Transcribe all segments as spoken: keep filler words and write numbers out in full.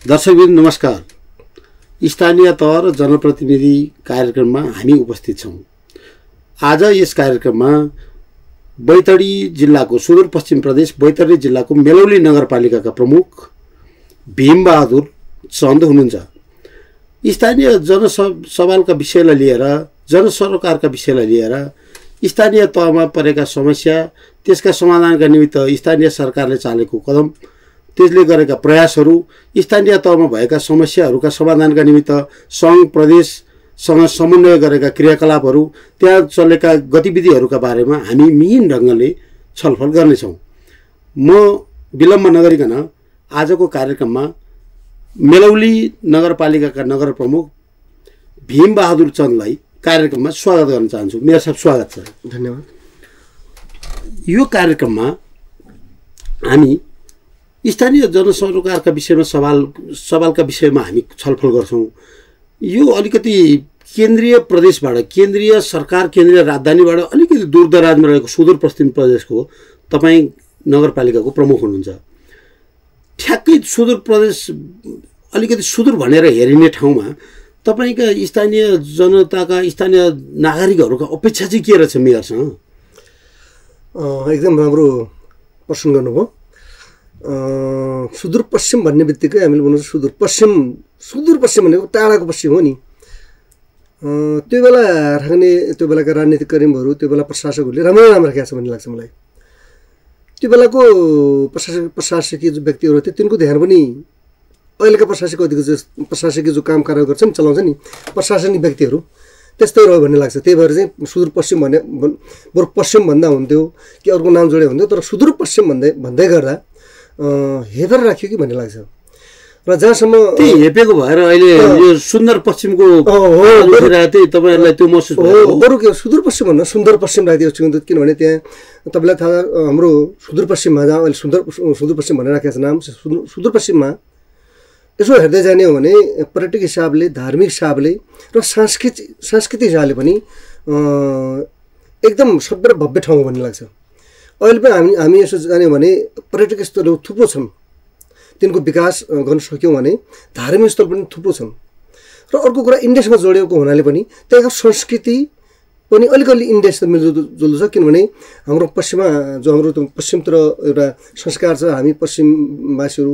दर्शकवृन्द नमस्कार। स्थानीय तह र जनप्रतिनिधि कार्यक्रममा हामी उपस्थित छौँ। आज यस कार्यक्रममा बैतडी जिल्लाको सुदूरपश्चिम प्रदेश बैतडी जिल्लाको मेलौली नगरपालिकाका प्रमुख भीमबहादुर चन्द हुनुहुन्छ। स्थानीय जनसवालका विषयलाई लिएर, जनसरोकारका विषयलाई लिएर, स्थानीय तहमा परेका समस्या, त्यसका समाधानका निमित्त स्थानीय सरकारले चालेको कदम, त्यसले गरेका प्रयासहरू, स्थानीय तहमा भएका समस्याहरूका समाधानका निमित्त सङ्घ प्रदेशसँग समन्वय गरेका क्रियाकलापहरू, त्यहाँ चलेका गतिविधिहरूका बारेमा हामी मिहिन ढङ्गले छलफल गर्नेछौँ। म विलम्ब नगरिकन आजको कार्यक्रममा मेलौली नगरपालिकाका नगर प्रमुख भीमबहादुर चन्दलाई कार्यक्रममा स्वागत गर्न चाहन्छु। मेयर साहब, स्वागत छ। धन्यवाद। यो कार्यक्रममा हामी स्थानीय जनसरोकारका विषयमा सवाल सवालका विषयमा हामी छलफल गर्छौँ। यो अलिकति केन्द्रीय प्रदेशबाट, केन्द्रीय सरकार, केन्द्रीय राजधानीबाट अलिकति दूरदराजमा रहेको सुदूरपश्चिम प्रदेशको तपाईँ नगरपालिकाको प्रमुख हुनुहुन्छ। ठ्याक्कै सुदूर प्रदेश, अलिकति सुदूर भनेर हेरिने ठाउँमा तपाईँका स्थानीय जनताका, स्थानीय नागरिकहरूका अपेक्षा चाहिँ के रहेछ मेयरसँग? एकदम राम्रो प्रश्न गर्नुभयो। सुदूरपश्चिम भन्ने बित्तिकै हामीले भन्नु सुदूरपश्चिम, सुदूरपश्चिम भनेको टाढाको पश्चिम हो नि। त्यो बेला राख्ने, त्यो बेलाका राजनीतिक कर्मीहरू, त्यो बेला प्रशासकहरूले राम्रो राम्रो राखेको छ भन्ने लाग्छ मलाई। त्यो बेलाको प्रशासक प्रशासकीय जो व्यक्तिहरू थिए तिनको ध्यान पनि अहिलेका प्रशासक अधिक प्रशासकीय जो काम कार्य गर्छन्, चलाउँछ नि प्रशासनिक व्यक्तिहरू, त्यस्तै रह्यो भन्ने लाग्छ। त्यही भएर चाहिँ सुदूरपश्चिम भन्ने बरु पश्चिम भन्दा हुन्थ्यो कि अर्को नाम जोडे हुन्थ्यो, तर सुदूरपश्चिम भन्दै भन्दै गर्दा हेपेर राख्यो कि भन्ने लाग्छ। र जहाँसम्म त्यही हेपेको भएर अहिले यो सुन्दर पश्चिमको तपाईँहरूलाई त्यो महसुस भयो? बरु के सुदूरपश्चिम भन्दा सुन्दर पश्चिम राखिदिएको छु, किनभने त्यहाँ तपाईँलाई थाहा, हाम्रो सुदूरपश्चिममा जहाँ अहिले सुन्दर सुदूरपश्चिम भनेर राखेको छ नाम, सुदूरपश्चिममा यसो हेर्दै जाने हो भने पर्यटक हिसाबले, धार्मिक हिसाबले र सांस्कृतिक सांस्कृतिक हिसाबले पनि एकदम सभ्य र भव्य ठाउँ भन्ने लाग्छ। अहिले पनि हामी हामी यसो जाने हो भने पर्यटक स्थलहरू थुप्रो छन्, तिनको विकास गर्न सक्यौँ भने धार्मिक स्थल पनि थुप्रो छन्। र अर्को कुरा इन्डेक्समा जोडिएको हुनाले पनि त्यहाँको संस्कृति पनि अलिकति इन्डेक्समा मिल्दोजुल्दो छ, किनभने हाम्रो पश्चिममा जो हाम्रो पश्चिमतिर एउटा संस्कार छ, हामी पश्चिमवासीहरू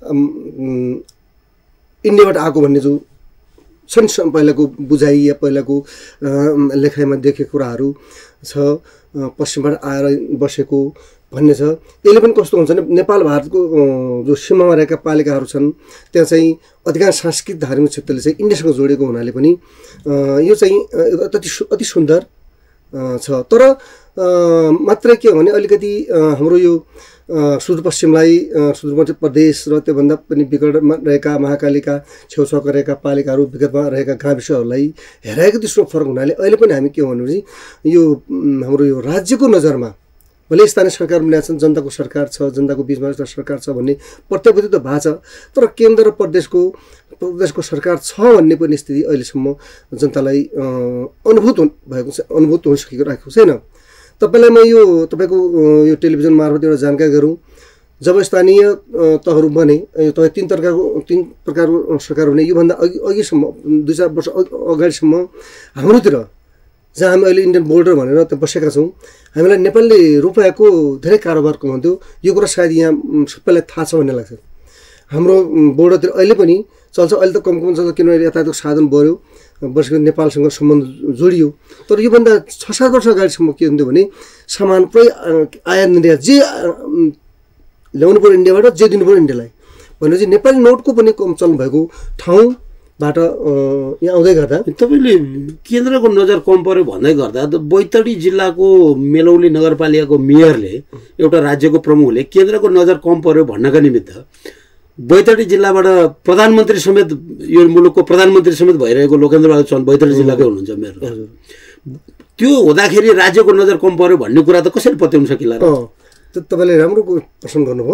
इन्डियाबाट आएको भन्ने जो छन् पहिलाको बुझाइ या पहिलाको लेखाइमा देखेको कुराहरू छ, पश्चिमबाट आएर बसेको भन्ने छ। यसले पनि कस्तो हुन्छ भने नेपाल भारतको जो सीमामा रहेका पालिकाहरू छन् त्यहाँ चाहिँ अधिकांश सांस्कृतिक धार्मिक क्षेत्रले चाहिँ इन्डेक्समा जोडेको हुनाले पनि यो चाहिँ अति अति सुन्दर छ। तर मात्रै के हो भने अलिकति हाम्रो यो सुदूरपश्चिमलाई, सुदूरपश्चिम प्रदेश र त्योभन्दा पनि विगतमा रहेका महाकालीका छेउछाउका रहेका पालिकाहरू, विगतमा रहेका गाविसहरूलाई हेराएको दृष्टिमा फरक हुनाले अहिले पनि हामी के भन्नु भने यो हाम्रो यो राज्यको नजरमा भले स्थानीय सरकार बनाएको छन्, जनताको सरकार छ, जनताको बिचमा एउटा सरकार छ भन्ने प्रत्यक्ष त भएको छ, तर केन्द्र र प्रदेशको प्रदेशको सरकार छ भन्ने पनि स्थिति अहिलेसम्म जनतालाई अनुभूत भएको छ, अनुभूत हुन सकेको राखेको छैन। तपाईँलाई म यो तपाईँको यो टेलिभिजन मार्फत एउटा जानकारी गरौँ, जब स्थानीय तहहरू बने, तपाईँ तिन प्रकारको तिन प्रकारको सरकार हुने, योभन्दा अघि अघिसम्म दुई चार वर्ष अगाडिसम्म हाम्रोतिर जहाँ हामी अहिले इन्डियन बोर्डर भनेर त्यहाँ बसेका छौँ, हामीलाई नेपालले रुपियाँको धेरै कारोबार कमाउँथ्यो। यो कुरा सायद यहाँ सबैलाई थाहा छ भन्ने लाग्छ। हाम्रो बोर्डरतिर अहिले पनि चल्छ, अहिले त कम कम चल्छ किनभने यातायातको साधन बढ्यो, बसेको नेपालसँग सम्बन्ध जोडियो। तर योभन्दा छ सात वर्ष अगाडिसम्म के हुन्थ्यो भने सामान पुरै आयात निर्यात जे ल्याउनु पऱ्यो इन्डियाबाट, जे दिनु पऱ्यो इन्डियालाई भनेपछि नेपाली नोटको पनि कम चल्नु भएको ठाउँबाट यहाँ आउँदै गर्दा तपाईँले केन्द्रको नजर कम पर्यो भन्दै गर्दा बैतडी जिल्लाको मेलौली नगरपालिकाको मेयरले, एउटा राज्यको प्रमुखले केन्द्रको नजर कम पर्यो भन्नका निमित्त बैतडी जिल्लाबाट प्रधानमन्त्री समेत, यो मुलुकको प्रधानमन्त्री समेत भइरहेको लोकेन्द्रबहादुर चन्द बैतडी जिल्लाकै हुनुहुन्छ मेयर। त्यो हुँदाखेरि राज्यको नजर कम पर्यो भन्ने कुरा त कसरी पत्याउन सकिला? तपाईँले राम्रो प्रश्न गर्नुभयो।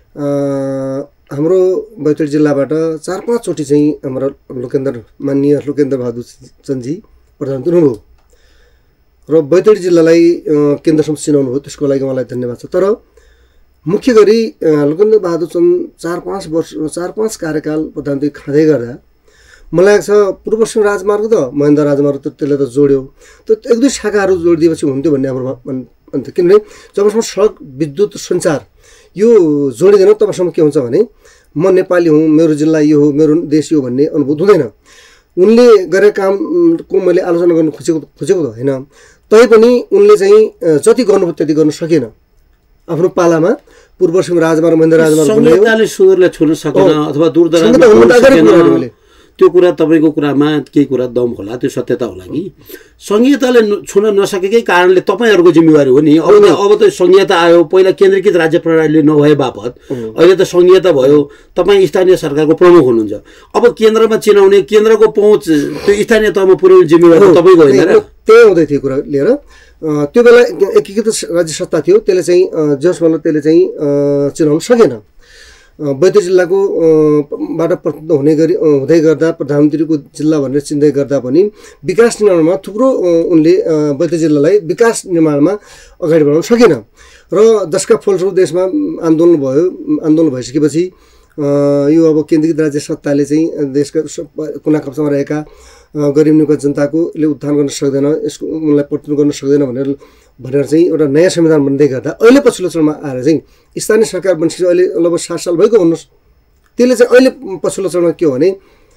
हाम्रो बैतडी जिल्लाबाट चार पाँचचोटि चाहिँ हाम्रो लोकेन्द्र माननीय लोकेन्द्र बहादुर चन्दजी प्रधानमन्त्री हुनुभयो र बैतडी जिल्लालाई केन्द्रसम्म चिनाउनु भयो, त्यसको लागि उहाँलाई धन्यवाद छ। तर मुख्य गरी लोकन्द्र बहादुर चन्द चार पाँच वर्ष चार पाँच कार्यकाल प्रधानमन्त्री खाँदै गर्दा मलाई लाग्छ पूर्व पश्चिम राजमार्ग त महेन्द्र राजमार्ग त त्यसले त जोड्यो त्यो एक दुई शाखाहरू जोडिदिएपछि हुन्थ्यो भन्ने हाम्रो अन्त किनभने जबसम्म सडक विद्युत सञ्चार यो जोडिँदैन तबसम्म के हुन्छ भने म नेपाली हुँ मेरो जिल्ला यो हो मेरो देश यो भन्ने अनुभूत हुँदैन। उनले गरेका कामको मैले आलोचना गर्न खोजेको खोजेको त होइन, तैपनि उनले चाहिँ जति गर्नु त्यति गर्न सकेन आफ्नो पालामा। पूर्व पश्चिम राजमार्ग महेन्द्र राजमार्ग संहिताले सुदूरलाई छुन सकेन अथवा दूरदराजमा त्यो कुरा तपाईँको कुरामा केही कुरा दम होला, त्यो सत्यता होला कि संहिताले छुन नसकेकै कारणले तपाईँहरूको जिम्मेवारी हो नि। अब अब त संहिता आयो, पहिला केन्द्रीकृत राज्य प्रणाली नभए बापत अहिले त संहिता भयो, तपाईँ स्थानीय सरकारको प्रमुख हुनुहुन्छ। अब केन्द्रमा चिनाउने केन्द्रको पहुँच त्यो स्थानीय तहमा पुर्याउने जिम्मेवारी तपाईँको होइन र? त्यही आउँदै थियो कुरा लिएर। त्यो बेला एकीकृत राज्य सत्ता थियो, त्यसले चाहिँ जसमा त्यसले चाहिँ चिनाउन सकेन। बैतडी जिल्लाको बाट प्रतिनिधित्व हुने गरी हुँदै गर्दा प्रधानमन्त्रीको जिल्ला भनेर चिन्दै गर्दा पनि विकास निर्माणमा थुप्रो उनले बैतडी जिल्लालाई विकास निर्माणमा अगाडि बढाउन सकेन र जसका फलस्वरूप देशमा आन्दोलन भयो। आन्दोलन भइसकेपछि यो अब केन्द्रीकृत राज्य सत्ताले चाहिँ देशका कुना कप्चामा रहेका गरिब निको जनताकोले उत्थान गर्न सक्दैन, यसको उनलाई प्रतिनिधित्व गर्न सक्दैन भनेर भनेर चाहिँ एउटा नयाँ संविधान बन्दै गर्दा अहिले पछिल्लो चरणमा आएर चाहिँ स्थानीय सरकार बनिसकेपछि अहिले लगभग सात साल भएको भन्नुहोस्। त्यसले चाहिँ अहिले पछिल्लो चरणमा के हो भने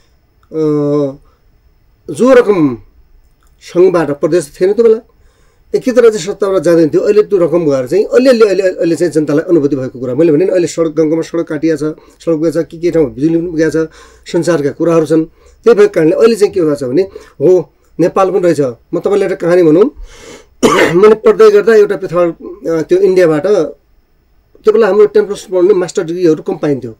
जो रकम सङ्घबाट प्रदेश थिएन त्यो बेला एकीकृत राज्य सत्ताबाट जाँदैन थियो, अहिले त्यो रकम गएर चाहिँ अलिअलि अहिले अहिले चाहिँ जनतालाई अनुभूति भएको कुरा मैले भने अहिले सडक गाउँमा सडक काटिया छ, सडक गएको छ, के के ठाउँमा बिजुली पनि गएको छ, सञ्चारका कुराहरू छन्। त्यही भएको कारणले अहिले चाहिँ के भएको छ भने हो नेपाल पनि रहेछ। म तपाईँलाई एउटा कहानी भनौँ, मैले पढ्दै गर्दा एउटा पृथक त्यो इन्डियाबाट त्यो बेला हाम्रो टेन प्लस पढ्ने मास्टर डिग्रीहरू कम पाइन्थ्यो।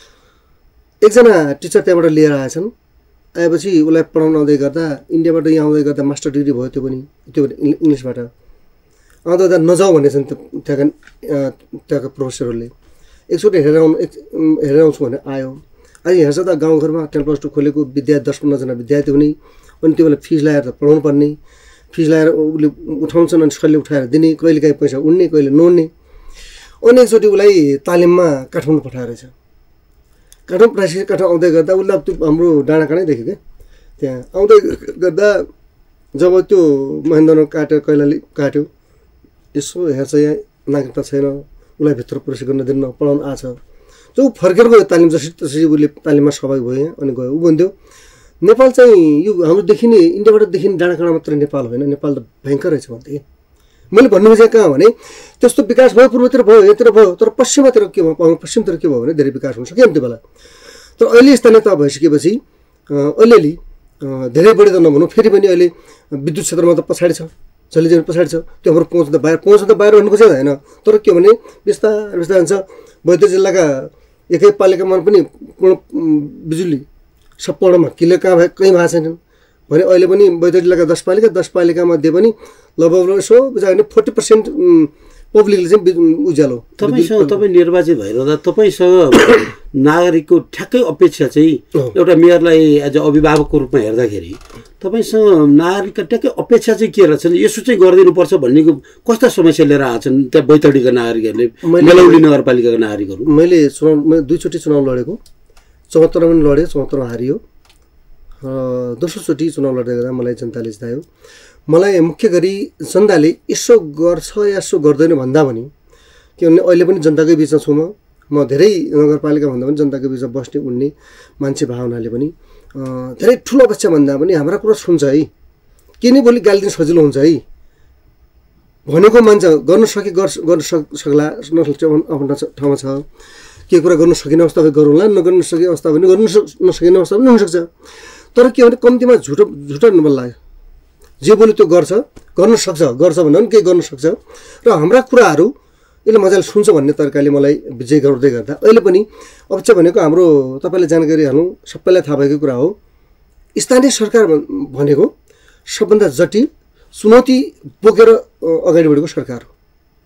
एकजना टिचर त्यहाँबाट लिएर आएछन्, आएपछि उसलाई पढाउन आउँदै गर्दा इन्डियाबाट यहाँ आउँदै गर्दा मास्टर डिग्री भयो त्यो पनि त्यो इङ्ग्लिसबाट आउँदा गर्दा नजाऊ भनेछन् त्यहाँका त्यहाँका प्रोफेसरहरूले। एकचोटि हेरेर आउनु एक हेरेर आउँछु भने आयो। अहिले हेर्छ त गाउँघरमा टेन प्लस टू खोलेको विद्यार्थी दस पन्ध्रजना विद्यार्थी हुने, अनि त्यो बेला फिस लगाएर त पढाउनु पर्ने, फिस लगाएर उसले उठाउँछन् अनि कसैले उठाएर दिने, कहिले काहीँ पैसा उड्ने कहिले नउड्ने। अनि एकचोटि उसलाई तालिममा काठमाडौँ पठाएर रहेछ। काठमाडौँ पठाएपछि काठमाडौँ आउँदै गर्दा उसलाई त्यो हाम्रो डाँडाकाँडै देख्यो क्या। त्यहाँ आउँदै गर्दा जब त्यो महेन्द्र काट्यो कैलाली काट्यो, यसो हेर्छ यहाँ नागरिकता छैन, उसलाई भित्र प्रवेश गर्न दिन्न, पढाउनु आछ। जो फर्केर गयो तालिम जसरी त्यसरी उसले तालिममा सहभागी भयो यहाँ अनि गयो। ऊ भन्थ्यो नेपाल चाहिँ यो हाम्रो देखिने इन्डियाबाट देखिने डाँडाकाँडा मात्रै नेपाल होइन, नेपाल त भयङ्कर रहेछ भन्थे कि। मैले भन्नु खोजेको कहाँ भने त्यस्तो विकास भयो पूर्वतिर भयो यतिर भयो, तर पश्चिमतिर के भयो पश्चिमतिर के भयो भने धेरै विकास हुन सकेन त्यो बेला। तर अहिले स्थानीय तह भइसकेपछि अलिअलि धेरै बढी त नभनौँ, फेरि पनि अहिले विद्युत क्षेत्रमा त पछाडि छ, जलिजमी पछाडि छ। त्यो हाम्रो पहुँच त बाहिर पहुँच त बाहिर भन्नु खोजेको होइन, तर के भने बिस्तार बिस्तार हुन्छ। बैतडी जिल्लाका एकै पालिकामा पनि पूर्ण बिजुली सम्पूर्णमा किले कहाँ भए कहीँ भएको छैनन् भने अहिले पनि बैतडी जिल्लाका दस पालिका दस पालिकामध्ये पनि लगभग यसो बुझायो भने फोर्टी पर्सेन्ट पब्लिकले चाहिँ उज्यालो। तपाईँसँग तपाईँ निर्वाचित भइरहँदा तपाईँसँग नागरिकको ठ्याक्कै अपेक्षा चाहिँ एउटा मेयरलाई एज अ अभिभावकको रूपमा हेर्दाखेरि तपाईँसँग नागरिकका ट्याक्कै अपेक्षा चाहिँ के रहेछन्, यसो चाहिँ गरिदिनुपर्छ भन्नेको कस्ता समस्या लिएर आएछन् त्यहाँ बैतडीका नागरिकहरूले, मेलौली नगरपालिकाका नागरिकहरू? मैले चुनाव मैले दुईचोटि चुनाव लडेको, चौहत्तरमा पनि लडेँ, चौहत्तरमा हारियो। दोस्रोचोटि चुनाव लड्दै गर्दा मलाई जनताले जितायो। मलाई मुख्य गरी जनताले यसो गर्छ या यसो गर्दैन भन्दा पनि किनभने अहिले पनि जनताकै बिचमा छु म म धेरै नगरपालिका भन्दा पनि जनताको बिचमा बस्ने उड्ने मान्छे भावनाले पनि धेरै ठुलो अपेक्षा भन्दा पनि हाम्रा कुरा सुन्छ है, के नै भोलि गाली दिन सजिलो हुन्छ है भनेको मान्छ। गर्न सके गर्न सक्ला नसक्छ आफ्नो ठाउँमा छ, के कुरा गर्न सकिने अवस्था गरौँला, नगर्न सके अवस्था पनि गर्नु नसकिने अवस्था पनि हुनसक्छ। तर के भने कम्तीमा झुटो झुटो नबोल लाग्यो, जे बोल्यो त्यो गर्छ, गर्न सक्छ, गर्छ भन्दा पनि केही गर्न सक्छ र हाम्रा कुराहरू यसले मजाले सुन्छ भन्ने तरिकाले मलाई विजय गर्दै गर्दा अहिले पनि अपेक्षा भनेको हाम्रो तपाईँले जानकारी हाल्नु सबैलाई थाहा भएको कुरा हो, स्थानीय सरकार भनेको सबभन्दा जटिल चुनौती बोकेर अगाडि बढेको सरकार हो।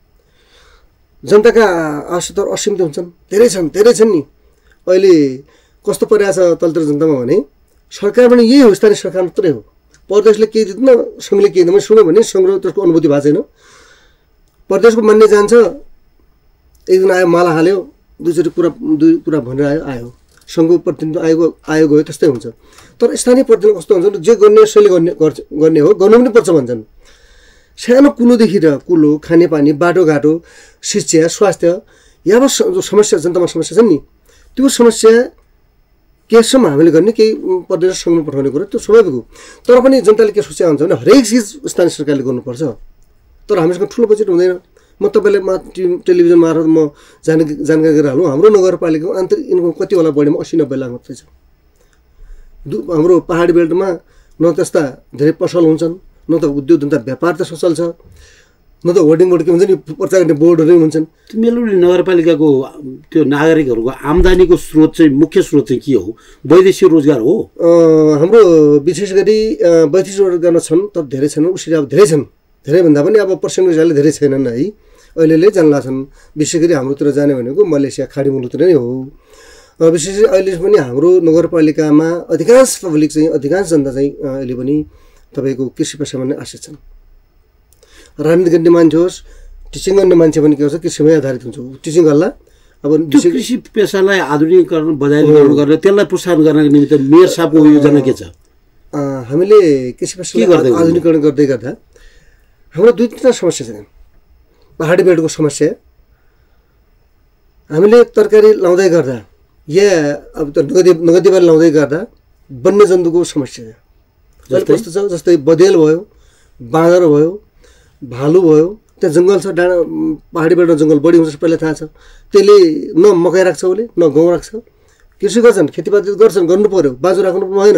जनताका आवश्यकताहरू असीमित हुन्छन्, धेरै छन् धेरै छन् नि। अहिले कस्तो परिरहेछ तलतिर जनतामा भने सरकार पनि यही हो, स्थानीय सरकार मात्रै हो। प्रदेशले केही दिँदैन, सङ्घले केही दिँदैन, सुन्यो भने सङ्घ र त्यसको अनुभूति भएको छैन। प्रदेशको मान्ने जान्छ, एकदिन आयो माला हाल्यो दुईचोटि कुरा दुई कुरा भनेर आयो आयो सङ्घको प्रतिनिधि आयोग आयो गयो त्यस्तै हुन्छ। तर स्थानीय प्रतिनिधि कस्तो हुन्छ जे गर्ने यसैले गर्ने गर्ने हो गर्नु पनि पर्छ भन्छन्। सानो कुलोदेखि र कुलो खानेपानी बाटोघाटो शिक्षा स्वास्थ्य यावत जो समस्या जनतामा समस्या छन् नि त्यो समस्या केसम्म हामीले गर्ने केही प्रदेश सङ्घमा पठाउने कुरा त्यो स्वाभाविक हो। तर पनि जनताले के सोचेको हुन्छ भने हरेक चिज स्थानीय सरकारले गर्नुपर्छ। तर हामीसँग ठुलो बजेट हुँदैन। म तपाईँलाई मा टेलिभिजन मार्फत म जान जानकारी गराइहालौँ हाम्रो नगरपालिकाको आन्तरिक इन्कम कति होला बढीमा असी नब्बे लाख मात्रै छ। दु हाम्रो पहाडी बेल्टमा न त्यस्ता धेरै पसल हुन्छन् न त उद्योग धन्दा व्यापार त सचल छ न त होर्डिङ बोर्ड के हुन्छ नि प्रचार गर्ने बोर्डहरू हुन्छन्। त्यो मेलौडी नगरपालिकाको त्यो नागरिकहरूको आम्दानीको स्रोत चाहिँ मुख्य स्रोत चाहिँ के हो? वैदेशिक रोजगार हो? हाम्रो विशेष गरी वैदेशिक रोजगारमा छन् तर धेरै छैनन् उसरी अब धेरै छन् धेरै भन्दा पनि अब पर्सेन्ट हिसाबले धेरै छैनन् है अहिलेले जानला छन्। विशेष गरी हाम्रोतिर जाने भनेको मलेसिया खाडी मुलुकतिर नै हो। विशेष गरी अहिले पनि हाम्रो नगरपालिकामा अधिकांश पब्लिक चाहिँ अधिकांश जनता चाहिँ अहिले पनि तपाईँको कृषि पेसामा नै आश्रित छन्। राजनीति गर्ने मान्छे होस् टिचिङ गर्ने मान्छे पनि के हुन्छ कृषिमै आधारित हुन्छ। टिचिङ गर्ला अब त्यो कृषि पेसालाई आधुनिकीकरण बजारीकरण गरेर त्यसलाई प्रोत्साहन गर्नको निमित्त मेयर साहबको योजना के छ? हामीले कृषि पेसालाई आधुनिकीकरण गर्दै गर्दा हाम्रो दुई तिनवटा समस्या छन्। पहाडी बेल्टको समस्या हामीले तरकारी लाउँदै गर्दा या अब त नगदी नगदी बाली लाउँदै गर्दा वन्यजन्तुको समस्या कस्तो छ जस्तै बदेल भयो बाँदर भयो भालु भयो त्यहाँ जङ्गल छ डाँडा पहाडी बेल्टमा जङ्गल बढी हुन्छ सबैलाई थाहा छ। त्यसले न मकै राख्छ उसले न गहुँ राख्छ। कृषि गर्छन् खेतीपाती गर्छन् गर्नु पऱ्यो बाँझो राख्नु भएन।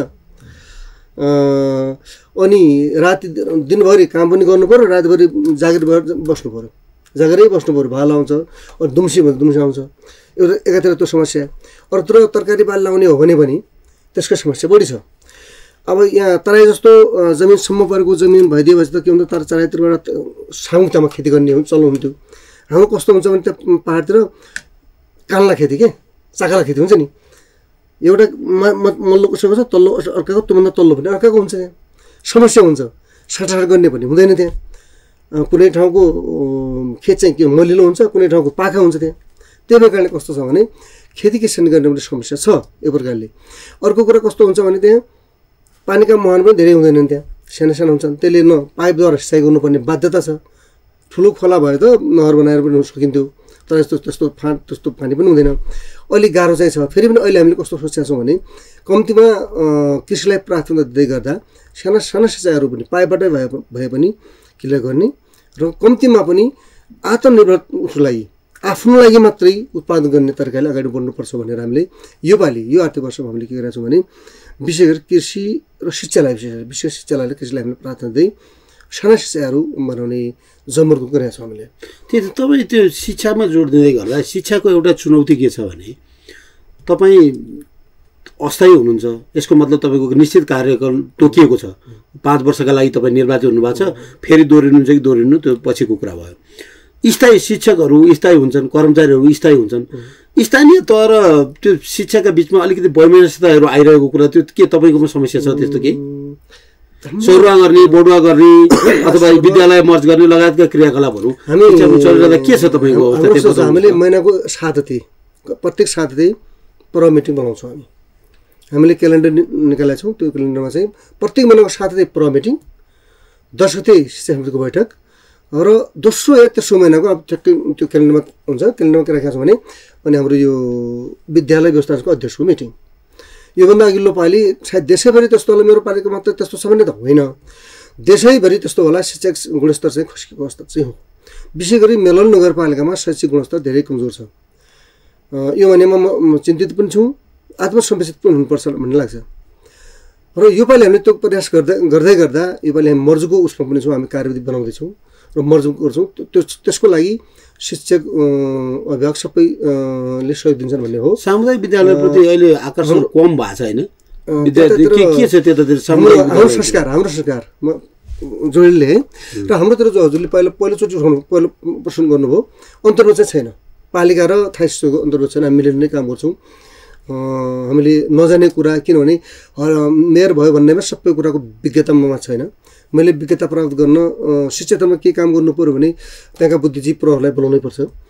अनि राति दिनभरि काम पनि गर्नु पऱ्यो रातिभरि जागिर भएर बस्नु पऱ्यो जागिरै बस्नु पऱ्यो भालु आउँछ अनि दुम्सी भन्छ दुम्सी आउँछ एउटा एकातिर त्यो समस्या। अरूतिर तरकारी बाली लाउने हो भने पनि त्यसको समस्या बढी छ। अब यहाँ तराई जस्तो जमिन सम्म परेको जमिन भइदिएपछि त के हुन्छ तर तराईतिरबाट सामुदामा खेती गर्ने चल्नु हुन्थ्यो। हाम्रो कस्तो हुन्छ भने त्यो पाहाडतिर कान्ला खेती के चाकाला खेती हुन्छ नि एउटा मल्लो कसैको छ तल्लो अर्काको त्योभन्दा तल्लो पनि अर्काको हुन्छ। त्यहाँ समस्या हुन्छ साटासाट गर्ने पनि हुँदैन। त्यहाँ कुनै ठाउँको खेत चाहिँ के मलिलो हुन्छ कुनै ठाउँको पाखा हुन्छ। त्यहाँ त्यही कारणले कस्तो छ भने खेती किसान गर्ने पनि समस्या छ एक प्रकारले। अर्को कुरा कस्तो हुन्छ भने त्यहाँ पानीका मुहान पनि धेरै हुँदैनन्। त्यहाँ साना साना हुन्छन् त्यसले न पाइपद्वारा सिँचाइ गर्नुपर्ने बाध्यता छ। ठुलो खोला भए त नहर बनाएर पनि सकिन्थ्यो तर यस्तो त्यस्तो फाँट त्यस्तो पानी पनि हुँदैन। अलिक गाह्रो चाहिँ छ। फेरि पनि अहिले हामीले कस्तो सोचेका छौँ भने कम्तीमा कृषिलाई प्राथमिकता दिँदै गर्दा साना साना सिँचाइहरू पनि पाइपबाटै भए भए पनि क्लियर गर्ने र कम्तीमा पनि आत्मनिर्भर उसको लागि आफ्नो लागि मात्रै उत्पादन गर्ने तरिकाले अगाडि बढ्नुपर्छ भनेर हामीले योपालि यो आर्थिक वर्षमा हामीले के गरेका छौँ भने विशेष गरी कृषि र शिक्षालाई विशेष विशेष शिक्षालाई कृषिलाई हामीले प्राथमिकता दिँदै साना शिक्षाहरू बनाउने जमर्को गरेका छौँ हामीले। त्यही त तपाईँ त्यो शिक्षामा जोड दिँदै गर्दा शिक्षाको एउटा चुनौती के छ भने तपाईँ अस्थायी हुनुहुन्छ। यसको मतलब तपाईँको निश्चित कार्यकाल तोकिएको छ। पाँच वर्षका लागि तपाईँ निर्वाचित हुनुभएको छ फेरि दोहोरिनुहुन्छ कि दोहोरिनु त्यो पछिको कुरा भयो। स्थायी शिक्षकहरू स्थायी हुन्छन् कर्मचारीहरू स्थायी हुन्छन्। स्थानीय तर त्यो शिक्षाका बिचमा अलिकति वैमनस्यताहरू आइरहेको कुरा त्यो के तपाईँकोमा समस्या छ त्यस्तो केही? सरुवा गर्ने बढुवा गर्ने अथवा विद्यालय मर्ज गर्ने लगायतका क्रियाकलापहरू चलिरहँदा के छ तपाईँको? हामीले महिनाको सातती प्रत्येक सातती प्र मिटिङ बनाउँछौँ। हामी हामीले क्यालेन्डर निकालेका छौँ। त्यो क्यालेन्डरमा चाहिँ प्रत्येक महिनाको सातती प्र मिटिङ दस गते शिक्षा समितिको बैठक र दोस्रो या तेस्रो महिनाको अब ठ्याक्कै त्यो क्यालेन्डरमा हुन्छ। क्यालेन्डरमा के राखेका छौँ भने अनि हाम्रो यो विद्यालय व्यवस्थापनको अध्यक्षको मिटिङ योभन्दा अघिल्लो पालि सायद देशैभरि त्यस्तो होला मेरो पालिका मात्रै त्यस्तो छ भने त होइन देशैभरि त्यस्तो होला। शिक्षक गुणस्तर चाहिँ खस्किएको अवस्था चाहिँ हो। विशेष गरी मेलौडी नगरपालिकामा शैक्षिक गुणस्तर धेरै कमजोर छ। यो भनेमा म चिन्तित पनि छु आत्मसम्पेषित पनि हुनुपर्छ भन्ने लाग्छ। र योपालि हामीले त्यो प्रयास गर्दै गर्दै गर्दा योपालि हामी मर्जुको उसमा पनि छौँ। हामी कार्यविधि बनाउँदैछौँ र मर्जु गर्छौँ। त्यो त्यसको लागि शिक्षक अभिभावक सबैले सहयोग दिन्छन् भन्ने हो। सामुदायिक विद्यालयप्रति अहिले आकर्षण कम भएको छ होइन? के छ त्यतातिर हाम्रो संस्कार हाम्रो संस्कार जोडले र हाम्रोतिर जो हजुरले पहिला पहिलोचोटि उठाउनु पहिलो प्रश्न गर्नुभयो अन्तर्गत चाहिँ छैन। पालिका र थाई सिस्टमको अन्तर्गत छैन। हामी मिलेर नै काम गर्छौँ। हामीले नजाने कुरा किनभने मेयर भयो भन्नेमा सबै कुराको विज्ञता ममा छैन। मैले विज्ञता प्राप्त गर्न शिक्षामा के काम गर्नु पऱ्यो भने त्यहाँका बुद्धिजीवी प्रहरलाई बोलाउनै पर्छ।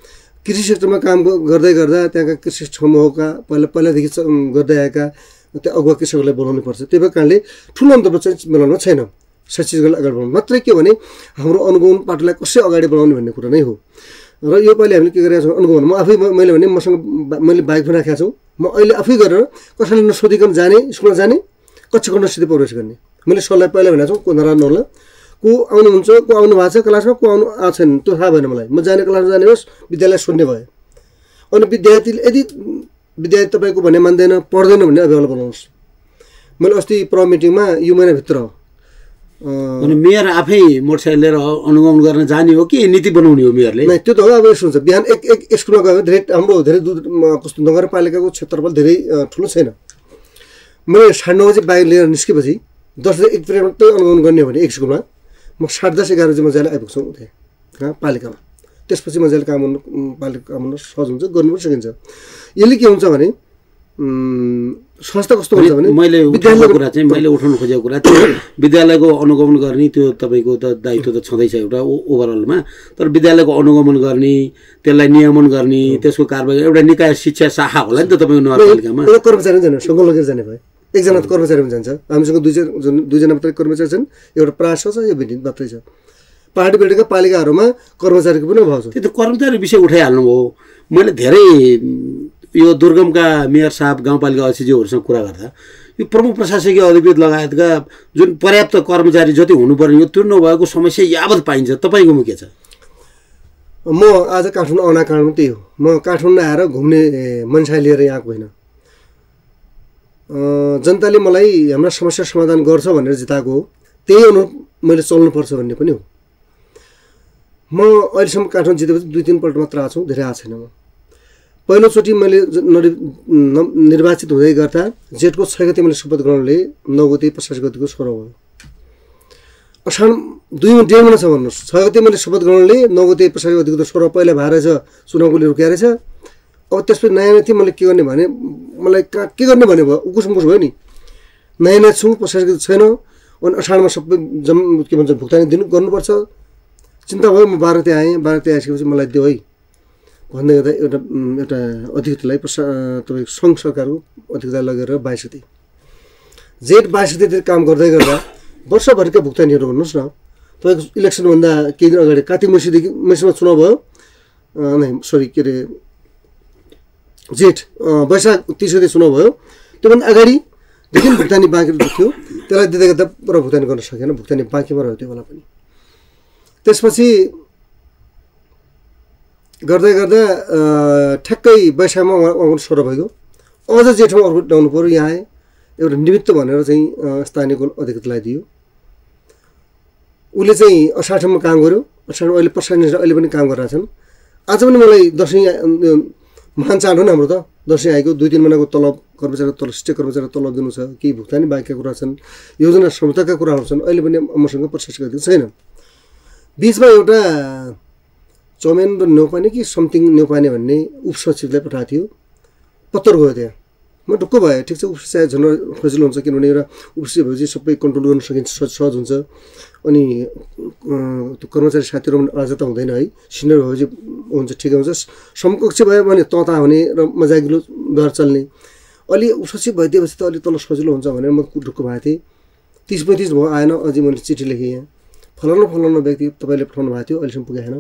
कृषि क्षेत्रमा काम गर्दै गर्दा त्यहाँका कृषि समूहका पहिला पहिलादेखि गर्दै आएका त्यो अगुवा कृषकहरूलाई बोलाउनु पर्छ। त्यही भएर कारणले ठुलो अन्तर्गत चाहिँ बोलाउनु छैन। शैक्षिकलाई अगाडि बढाउनु मात्रै के भने हाम्रो अनुगमन पार्टीलाई कसरी अगाडि बढाउने भन्ने कुरा नै हो। र यो पालि हामीले के गरेका छौँ अनुगमन, म आफै मैले भने मसँग मैले बाइक पनि राखेको छु, म अहिले आफै गरेर कसैले नसोधिकन जाने, स्कुलमा जाने, कक्षा गर्न सिधै प्रवेश गर्ने। मैले सरलाई पहिला भनेको छु, को नराम्रो नहोला, को आउनुहुन्छ, को आउनु भएको छ क्लासमा, को आउनु आएको छैन त्यो थाहा भएन मलाई। म जाने क्लासमा जाने होस्, विद्यालय सुन्ने भयो। अनि विद्यार्थीले यदि विद्यार्थी तपाईँको भन्ने मान्दैन, पढ्दैन भने अभिभावक बनाउनुहोस्। मैले अस्ति प्र मिटिङमा यो महिनाभित्र अनि मेयर आफै मोटरसाइकल लिएर अनुगमन गर्न जाने हो कि नीति बनाउने हो मेयरले? नै, त्यो त हो। अब यस्तो हुन्छ, बिहान एक एक स्कुलमा गयो धेरै हाम्रो धेरै दूर कस्तो नगरपालिकाको क्षेत्रफल धेरै ठुलो छैन। मैले साढे नौ बजी बाइक लिएर निस्केपछि दस बजी एक पिरियड मात्रै अनुगमन गर्ने हो भने एक स्कुलमा म साढे दस एघार बजी मजाले आइपुग्छौँ उतै कहाँ पालिकामा। त्यसपछि मजाले काम गर्नु पालिका काम गर्नु सहज हुन्छ, गर्नु पनि सकिन्छ। यसले के हुन्छ भने संस्था कस्तो हुन्छ भने मैले उठाएको कुरा चाहिँ मैले उठाउनु खोजेको कुरा विद्यालयको अनुगमन गर्ने त्यो तपाईँको त दायित्व त छँदैछ एउटा ओभरअलमा, तर विद्यालयको अनुगमन गर्ने, त्यसलाई नियमन गर्ने, त्यसको कारबाही एउटा निकाय शिक्षा शाखा होला नि त तपाईँको नगरपालिकामा। एउटा कर्मचारी जाने सँगै लगेर जाने भयो, एकजना कर्मचारी पनि जान्छ। हामीसँग दुईजना दुईजना मात्रै कर्मचारी छन्, एउटा प्रास छ, यो भिडित मात्रै छ। पाहाडी बेलका पालिकाहरूमा कर्मचारीको पनि अभाव छ। त्यो त कर्मचारी विषय उठाइहाल्नुभयो। मैले धेरै यो दुर्गमका मेयर साहब गाउँपालिका अध्यक्षज्यूहरूसँग कुरा गर्दा यो प्रमुख प्रशासकीय अधिकृत लगायतका जुन पर्याप्त कर्मचारी जति हुनुपर्ने यो त्यो नभएको समस्या यावत पाइन्छ। तपाईँकोमा के छ? म आज काठमाडौँ आउन कारण त्यही हो। म काठमाडौँ आएर घुम्ने मान्छे लिएर यहाँ होइन, जनताले मलाई हाम्रा समस्या समाधान गर्छ भनेर जिताएको हो, त्यही अनुरूप मैले चल्नुपर्छ भन्ने पनि हो। म अहिलेसम्म काठमाडौँ जितेपछि दुई तिनपल्ट मात्र आएको छु, धेरै आएको छैन। म पहिलोचोटि मैले निर्वाचित हुँदै गर्दा जेठको छ गते मैले शपथ ग्रहण लिएँ, नौ गते पचास गतिको सोह्र भयो। असाढ दुई डेढ महिना छ भन्नुहोस्। छ गते मैले शपथ ग्रहण लिएँ, नौ गते पचास गतिको सोह्र पहिला भएर रहेछ, चुनावले रोकिया रहेछ। अब त्यसपछि नयाँ नयाँ थिएँ, मैले के गर्ने भने मलाई कहाँ के गर्ने भने भयो, उकुस मुकुस भयो नि। नयाँ नयाँ छु, पचास गति छैन, अनि असाढमा सबै जम के भन्छ भुक्तानी दिनु गर्नुपर्छ। चिन्ता भयो। म बाह्र त्यहाँ आएँ, बाह्र त्यहाँ आइसकेपछि मलाई दियो है भन्दै गर्दा एउटा एउटा अधिकृतलाई प्रसा तपाईँको सङ्घ सरकारको अधिकृतलाई लगेर बाइस गति जेठ बाइस गतितिर काम गर्दै गर्दा वर्षभरिका भुक्तानीहरू भन्नुहोस् न। तपाईँको इलेक्सनभन्दा केही दिन अगाडि कार्तिक महिनादेखि महिनामा चुनाव भयो, नै सरी के अरे जेठ वैशाख तिस गति चुनाव भयो, त्योभन्दा अगाडिदेखि भुक्तानी बाँकी थियो। त्यसलाई दिँदै गर्दा पुरा भुक्तानी गर्न सकेन, भुक्तानी बाँकीमा रह्यो त्यो बेला पनि। त्यसपछि गर्दै गर्दा ठ्याक्कै वैशाखमा उहाँ स्वर भइगयो, अझ जेठमा अर्को ल्याउनु पऱ्यो। यहाँ आएँ, एउटा निमित्त भनेर चाहिँ स्थानीयको अधिकृतलाई दियो। उसले चाहिँ असाठमा काम गर्यो, असाठ अहिले प्रशासन अहिले पनि काम गरिरहेको छन्। आज पनि मलाई दसैँ महान चाड हो नि हाम्रो त, दसैँ आएको दुई तिन महिनाको तलब कर्मचारीको तलब शिक्षक कर्मचारीको तलब दिनु छ, केही भुक्तानी बाँकीका कुरा छन्, योजना क्षमताका कुराहरू छन्। अहिले पनि मसँग प्रशासन गरेको छैन। बिचमा एउटा चौमेन र न्यौपाने कि समथिङ न्यौपाने भन्ने उपसचिवलाई पठाएको थियो, पत्तर गयो त्यहाँ। म ढुक्क भएँ, ठिक छ उपसचिव झन् सजिलो हुन्छ, किनभने एउटा उपसचिव भएपछि सबै कन्ट्रोल गर्न सकिन्छ, सहज हुन्छ। अनि त्यो कर्मचारी साथीहरू पनि अझ त हुँदैन है, सिनियर भएपछि हुन्छ ठिकै हुन्छ। समकक्ष भयो भने तता हुने र मजाकिलो व्यवहार चल्ने। अलि उपसचिव भइदिएपछि त अलि तल सजिलो हुन्छ भनेर म ढुक्क भएको थिएँ। तिस पैँतिस भयो, आएन। अझै मैले चिठी लेखेँ, यहाँ फलाउनु फलाउनु व्यक्ति तपाईँले पठाउनु भएको थियो, अहिलेसम्म पुगेन,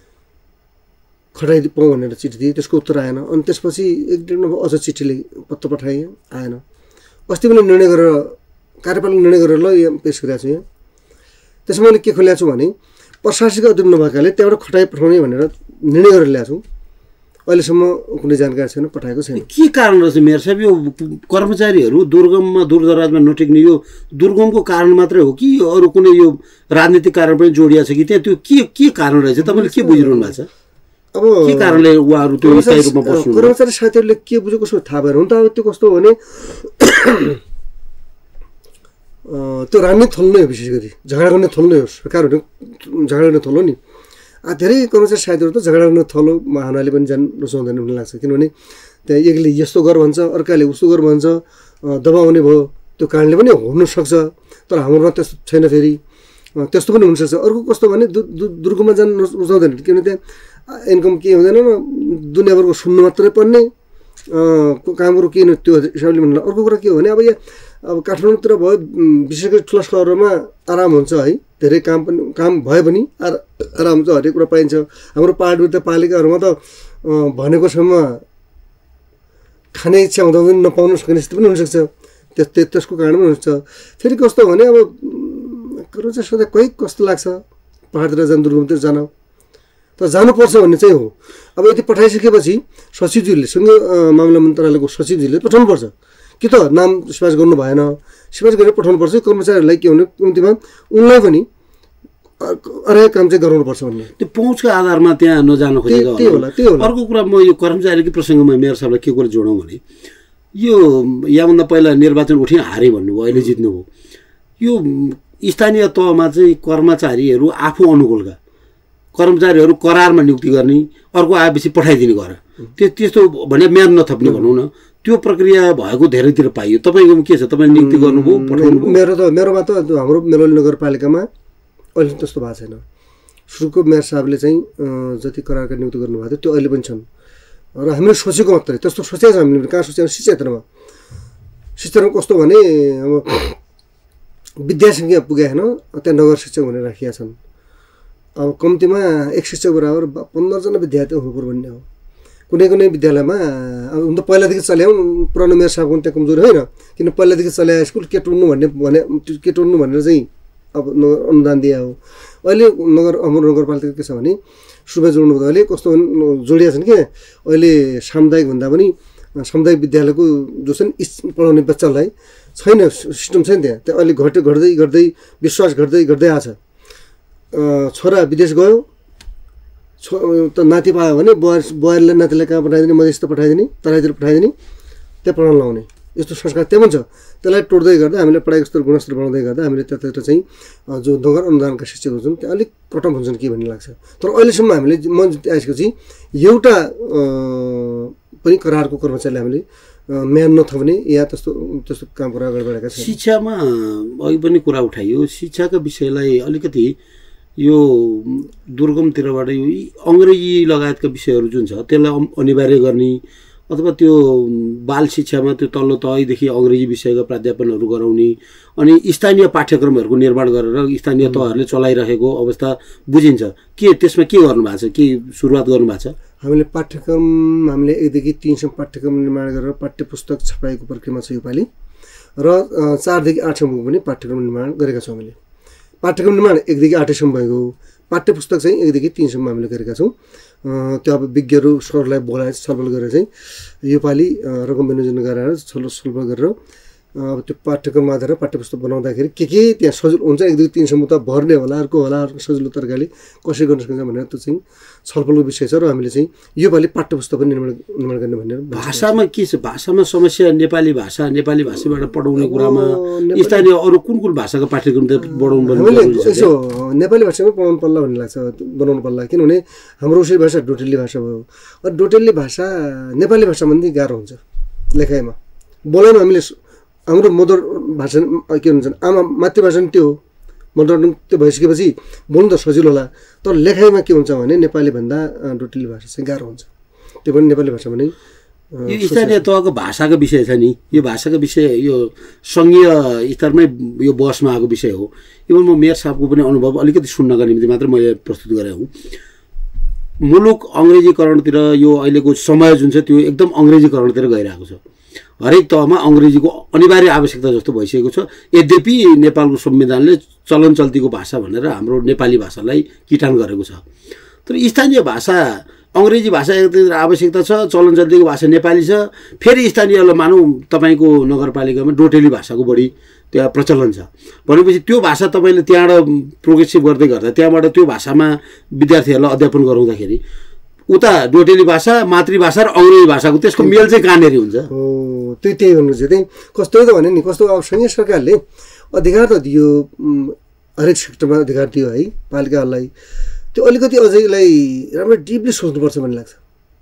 खटाइ पाउँ भनेर चिठी दिएँ, त्यसको उत्तर आएन। अनि त्यसपछि एक डेढ नभए अझ चिठी लेखेँ, पत्र पठाएँ, आएन। अस्ति पनि निर्णय गरेर कार्यपालिका निर्णय गरेर ल यहाँ पेस गरिरहेको छु। यहाँ त्यसमा मैले के खोलेको छु भने प्रशासनिक अधिकृत नभएकाले त्यहाँबाट खटाइ पठाउने भनेर निर्णय गरेर ल्याएको छु। अहिलेसम्म कुनै जानकारी छैन, पठाएको छैन। के कारण रहेछ मेयर साहब? यो कर्मचारीहरू दुर्गममा दूरदराजमा नटिक्ने यो दुर्गमको कारण मात्रै हो कि अरू कुनै यो राजनीतिक कारण पनि जोडिएको छ कि त्यहाँ? त्यो के के कारण रहेछ, तपाईँले के बुझिरहनु भएको छ? अब के कारणले उहाँहरू त्यो स्थायी रूपमा बस्नु? कर्मचारी साथीहरूले के बुझेको कसो थाहा भएन। हुन त अब त्यो कस्तो हो भने त्यो राजनीति थल्नु नै हो, विशेष गरी झगडा गर्ने थल्नु नै हो। सरकारहरू झगडा गर्ने थलो नि। धेरै कर्मचारी साथीहरू त झगडा गर्ने थलोमा हानाले पनि जान रुचाउँदैन भन्ने लाग्छ, किनभने त्यहाँ एकले यस्तो गर भन्छ, अर्काले उस्तो गर भन्छ, दबाउने भयो। त्यो कारणले पनि हुनसक्छ, तर हाम्रोमा त्यस्तो छैन। फेरि त्यस्तो पनि हुनसक्छ। अर्को कस्तो भने दुर्गममा जान रुचाउँदैन, किनभने त्यहाँ इन्कम के हुँदैन न दुनियाँभरको सुन्नु मात्रै पर्ने कामहरू के न त्यो हिसाबले भन्नु। अर्को कुरा के हो भने अब यहाँ अब काठमाडौँतिर भयो विशेष गरी ठुला सहरमा आराम हुन्छ है, धेरै काम पनि काम भयो भने आरा आराम हुन्छ, हरेक कुरा पाइन्छ। हाम्रो पाहाड त पालिकाहरूमा त भनेको समयमा खाने इच्छा हुँदा पनि नपाउन सक्ने स्थिति पनि हुनसक्छ, त्यस त्यसको कारण पनि हुन्छ। फेरि कस्तो भने अब कुरो चाहिँ सधैँ कोही कस्तो लाग्छ पाहाडतिर जानु दुर्गमतिर जान, तर जानुपर्छ भन्ने चाहिँ हो। अब यदि पठाइसकेपछि सचिवजीले सँगै मामला मन्त्रालयको सचिवजीले पठाउनुपर्छ कि त नाम सिफारिस गर्नु भएन, सिफारिस गरेर पठाउनुपर्छ। कर्मचारीहरूलाई के हुने कम्तीमा उनलाई पनि अरे काम चाहिँ गराउनुपर्छ भन्ने त्यो पहुँचको आधारमा त्यहाँ नजान खोजेको त्यही होला त्यही होला। अर्को कुरा म यो कर्मचारीकै प्रसङ्गमा मेयर साहबलाई के कुरा जोडौँ भने यो यहाँभन्दा पहिला निर्वाचन उठ्यो हारे भन्नुभयो, अहिले जित्नुभयो। यो स्थानीय तहमा चाहिँ कर्मचारीहरू आफू अनुकूलका कर्मचारीहरू करारमा नियुक्ति गर्ने, अर्को आएपछि पठाइदिने गर, त्यो त्यस्तो भने म्याद नथप्ने भनौँ न, त्यो प्रक्रिया भएको धेरैतिर पाइयो। तपाईँकोमा के छ, तपाईँ नियुक्ति गर्नुभयो पठाउनु? मेरो त मेरोमा त हाम्रो मेलौली नगरपालिकामा अहिले त्यस्तो भएको छैन। सुरुको मेयर साहबले चाहिँ जति करारका नियुक्ति गर्नुभएको थियो त्यो अहिले पनि छन् र हामीले सोचेको मात्रै, त्यस्तो सोचेको छ हामीले। कहाँ सोचेको शिक्षा क्षेत्रमा, शिक्षा क्षेत्रमा कस्तो भने अब विद्यासङ्घ पुगेन त्यहाँ नगर शिक्षक भनेर राखिएका छन्। अब कम्तीमा एक शिक्षक बराबर पन्ध्रजना विद्यार्थी हुनुपर्छ भन्ने हो। कुनै कुनै विद्यालयमा अब हुन त पहिलादेखि चल्याउँ, पुरानो मेयर साहबको त्यहाँ कमजोरी होइन, किन पहिलादेखि चल्या स्कुल के टुन्नु भन्ने भने के टुन्नु भनेर चाहिँ अब नगर अनुदान दिए हो। अहिले नगर हाम्रो नगरपालिका के छ भने सुरुमा जोड्नु अहिले कस्तो जोडिया छन् कि अहिले सामुदायिक भन्दा पनि सामुदायिक विद्यालयको जो छन् पढाउने बच्चालाई छैन, सिस्टम छैन त्यहाँ। त्यहाँ अहिले घट्दै घट्दै घट्दै विश्वास घट्दै घट्दै आएको छ। छोरा विदेश गयो, छो त नाति पायो भने बुहारी बुहारीले नातिलाई कहाँ पठाइदिने, मधेस त पठाइदिने, तराईतिर पठाइदिने, त्यहाँ पढाउन लाउने, यस्तो संस्कार त्यहाँ पनि छ। त्यसलाई टोड्दै गर्दा हामीले पढाइको स्तर गुणस्तर बढाउँदै गर्दा हामीले त्यतातिर चाहिँ जो नगर अनुदानका शिक्षकहरू छन् त्यहाँ अलिक कटम हुन्छन् कि भन्ने लाग्छ। तर अहिलेसम्म हामीले मन आइसकेपछि एउटा पनि करारको कर्मचारीले हामीले म्यान नथप्ने या त्यस्तो त्यस्तो काम कुरा गरिरहेका छन्। शिक्षामा अघि पनि कुरा उठाइयो, शिक्षाका विषयलाई अलिकति यो दुर्गमतिरबाट यो अङ्ग्रेजी लगायतका विषयहरू जुन छ त्यसलाई अनिवार्य गर्ने अथवा त्यो बाल शिक्षामा त्यो तल्लो तहदेखि अङ्ग्रेजी विषयका प्राध्यापनहरू गराउने अनि स्थानीय पाठ्यक्रमहरूको निर्माण गरेर स्थानीय तहहरूले चलाइरहेको अवस्था बुझिन्छ। के त्यसमा के गर्नुभएको छ, के सुरुवात गर्नुभएको छ? हामीले पाठ्यक्रम हामीले एकदेखि तिनसम्म पाठ्यक्रम निर्माण गरेर पाठ्य पुस्तक छपाएको प्रक्रियामा छ योपालि र चारदेखि आठसम्मको पनि पाठ्यक्रम निर्माण गरेका छौँ। हामीले पाठ्यक्रम निर्माण एकदेखि आठसम्म भएको, पाठ्य पुस्तक चाहिँ एकदेखि तिनसम्म हामीले गरेका छौँ। त्यो अब विज्ञहरू सरलाई बोलाएर छलफल गरेर चाहिँ योपालि रकम विनियोजन गरेर छल छलफल गरेर अब त्यो पाठ्यक्रम आधार पाठ्य पुस्तक बनाउँदाखेरि के के त्यहाँ सजिलो हुन्छ, एकदेखि तिनसम्म त भर्ने होला, अर्को होला, अर्को सजिलो तरिकाले कसरी गर्न सकिन्छ भनेर त्यो चाहिँ छलफलको विषय छ र हामीले चाहिँ योपालि पाठ्य पुस्तक पनि निर्माण निर्माण गर्ने भनेर। भाषामा के छ, भाषामा समस्या नेपाली भाषा नेपाली भाषाबाट पढाउने कुरामा स्थानीय अरू कुन कुन भाषाको पाठ्यक्रम बढाउनु पर्ने? यसो नेपाली भाषामै पढाउनु पर्ला भन्ने लाग्छ, बनाउनु पर्ला। किनभने हाम्रो उसै भाषा डोटेली भाषा भयो, डोटेली भाषा नेपाली भाषाभन्दा गाह्रो हुन्छ लेखाइमा, बोलाइमा। हामीले हाम्रो मदर भाषा के भन्छ आमा मातृभाषा नि त्यो हो, मदर त्यो भइसकेपछि बोल्नु त सजिलो होला, तर लेखाइमा के हुन्छ भने नेपालीभन्दा डोटेली भाषा चाहिँ गाह्रो हुन्छ। त्यो पनि नेपाली भाषामा नै यो स्थानीय तहको भाषाको विषय छ नि, यो भाषाको विषय यो सङ्घीय स्तरमै यो बहसमा आएको विषय हो। इभन म मेयर साहबको पनि अनुभव अलिकति सुन्नका निम्ति मात्र मैले प्रस्तुत गरेँ हुँ। मुलुक अङ्ग्रेजीकरणतिर यो अहिलेको समय जुन छ त्यो एकदम अङ्ग्रेजीकरणतिर गइरहेको छ। हरेक तहमा अङ्ग्रेजीको अनिवार्य आवश्यकता जस्तो भइसकेको छ। यद्यपि नेपालको संविधानले चलन चल्तीको भाषा भनेर हाम्रो नेपाली भाषालाई किटान गरेको छ। तर स्थानीय भाषा अङ्ग्रेजी भाषा एक आवश्यकता छ, चलन चल्तीको भाषा नेपाली छ। फेरि स्थानीयलाई मानौँ तपाईँको नगरपालिकामा डोटेली भाषाको बढी त्यहाँ प्रचलन छ भनेपछि त्यो भाषा तपाईँले त्यहाँबाट प्रोग्रेसिभ गर्दै गर्दा त्यहाँबाट त्यो भाषामा विद्यार्थीहरूलाई अध्यापन गराउँदाखेरि उता डोटेली भाषा मातृभाषा र अङ्ग्रेजी भाषाको त्यसको मेल चाहिँ कहाँनिर हुन्छ? हो त्यही त्यही भन्नु चाहिँ त्यही कस्तो त भने नि कस्तो अब सङ्घीय सरकारले अधिकार त दियो, हरेक सेक्टरमा अधिकार दियो है पालिकाहरूलाई, त्यो अलिकति अझै यसलाई राम्रो डिपली सोच्नुपर्छ भन्ने लाग्छ।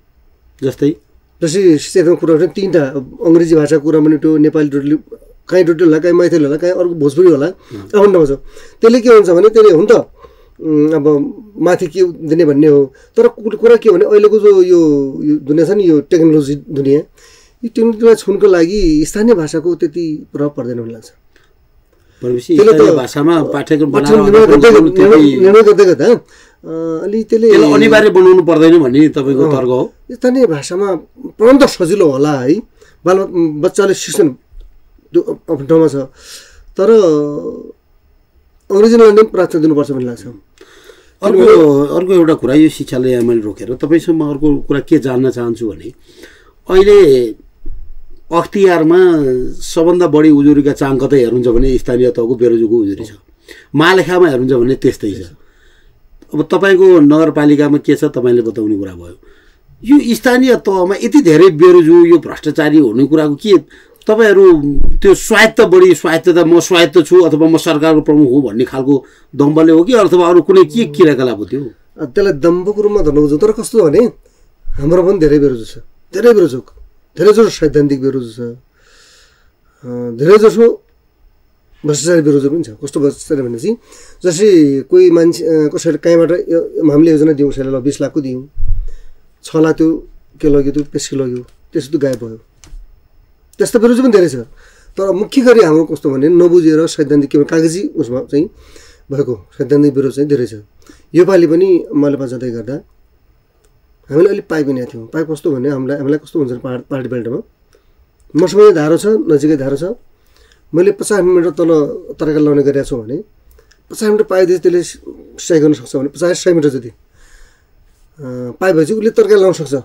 जस्तै जस्तै शिक्षाको कुरा गर्छ तिनवटा अङ्ग्रेजी भाषाको कुरा भने त्यो नेपाली डोटेली कहीँ डोटेली होला, कहीँ मैथिली होला, कहीँ अर्को भोजपुरी होला, आफ्नो ठाउँमा छ। त्यसले के हुन्छ भने त्यसले हुन त अब माथि के दिने भन्ने हो। तर कुरा के भने अहिलेको जो यो दुनियाँ छ नि, यो टेक्नोलोजी दुनियाँ, यो टेक्नोलोजीलाई छुनको लागि स्थानीय भाषाको त्यति प्रभाव पर्दैन भन्ने लाग्छ। त्यसले त भाषामा पाठ्यक्रम निर्णय गर्दै गर्दा अलि त्यसले अनिवार्य बनाउनु पर्दैन भन्ने तपाईँको तर्क हो। स्थानीय भाषामा पढ्न त सजिलो होला है, बाल बच्चाले शिक्षण त्यो आफ्नो ठाउँमा छ, तर अङ्ग्रेजीलाई नै प्राथमिकता दिनुपर्छ भन्ने लाग्छ। अर्को अर्को एउटा कुरा, यो शिक्षालाई यहाँ मैले रोकेर तपाईँसँग अर्को कुरा के जान्न चाहन्छु भने अहिले अख्तियारमा सबभन्दा बढी उजुरीका चाङ कतै हेर्नुहुन्छ भने स्थानीय तहको बेरोजगारको उजुरी छ, महालेखामा हेर्नुहुन्छ भने त्यस्तै छ। अब तपाईँको नगरपालिकामा के छ तपाईँले बताउने कुरा भयो। यो स्थानीय तहमा यति धेरै बेरोजु, यो भ्रष्टाचारी हुने कुराको के तपाईँहरू त्यो स्वायत्त बढी स्वायत्तता, म स्वायत्त छु अथवा म सरकारको प्रमुख हुँ भन्ने खालको दम्बले हो कि अथवा अरू कुनै के क्रियाकलाप हो त्यो? त्यसलाई दम्बको रूपमा धर्न बुझ्नु, तर कस्तो भने हाम्रो पनि धेरै बेरोजु छ, धेरै बेरोजु, धेरै जसो सैद्धान्तिक बेरोजु छ, धेरै जसो भ्रष्टाचारी बेरोजगार पनि छ। कस्तो भ्रष्टाचारी भनेपछि जस्तै कोही मान्छे कसैले कहीँबाट हामीले योजना दियौँ, कसैले ल बिस लाखको दियौँ, छ लाख त्यो के लग्यो, त्यो पेस्की लग्यो, त्यसो त्यो गायब भयो। त्यस्तो बेरोजगार पनि धेरै छ। तर मुख्य गरी हाम्रो कस्तो भने नबुझेर सैद्धान्तिक के कागजी उसमा चाहिँ भएको सैद्धान्तिक विरोध चाहिँ धेरै छ। योपालि पनि मैले जाँदै गर्दा हामीले अलिक पाइप बनाएको थियौँ। पाइप कस्तो भने हामीलाई हामीलाई कस्तो हुन्छ पाहाड पहाडी बेल्टमा मसँग धारो छ, नजिकै धारो छ, मैले पचास मिटर तल तरकारी लाउने गरेको छु भने पचास मिटर पाइप दिएपछि त्यसले सिँचाइ गर्न सक्छ भने पचास सय मिटर जति पाइप भएपछि उसले तरकारी लाउन सक्छ।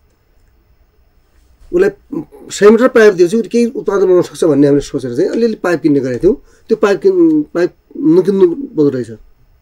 उसलाई सय मिटर पाइप दिएपछि उसले केही उत्पादन बनाउन सक्छ भन्ने हामीले सोचेर चाहिँ अलिअलि पाइप किन्ने गरेको थियौँ। त्यो पाइप किन् पाइप नकिन्नु पर्दो रहेछ।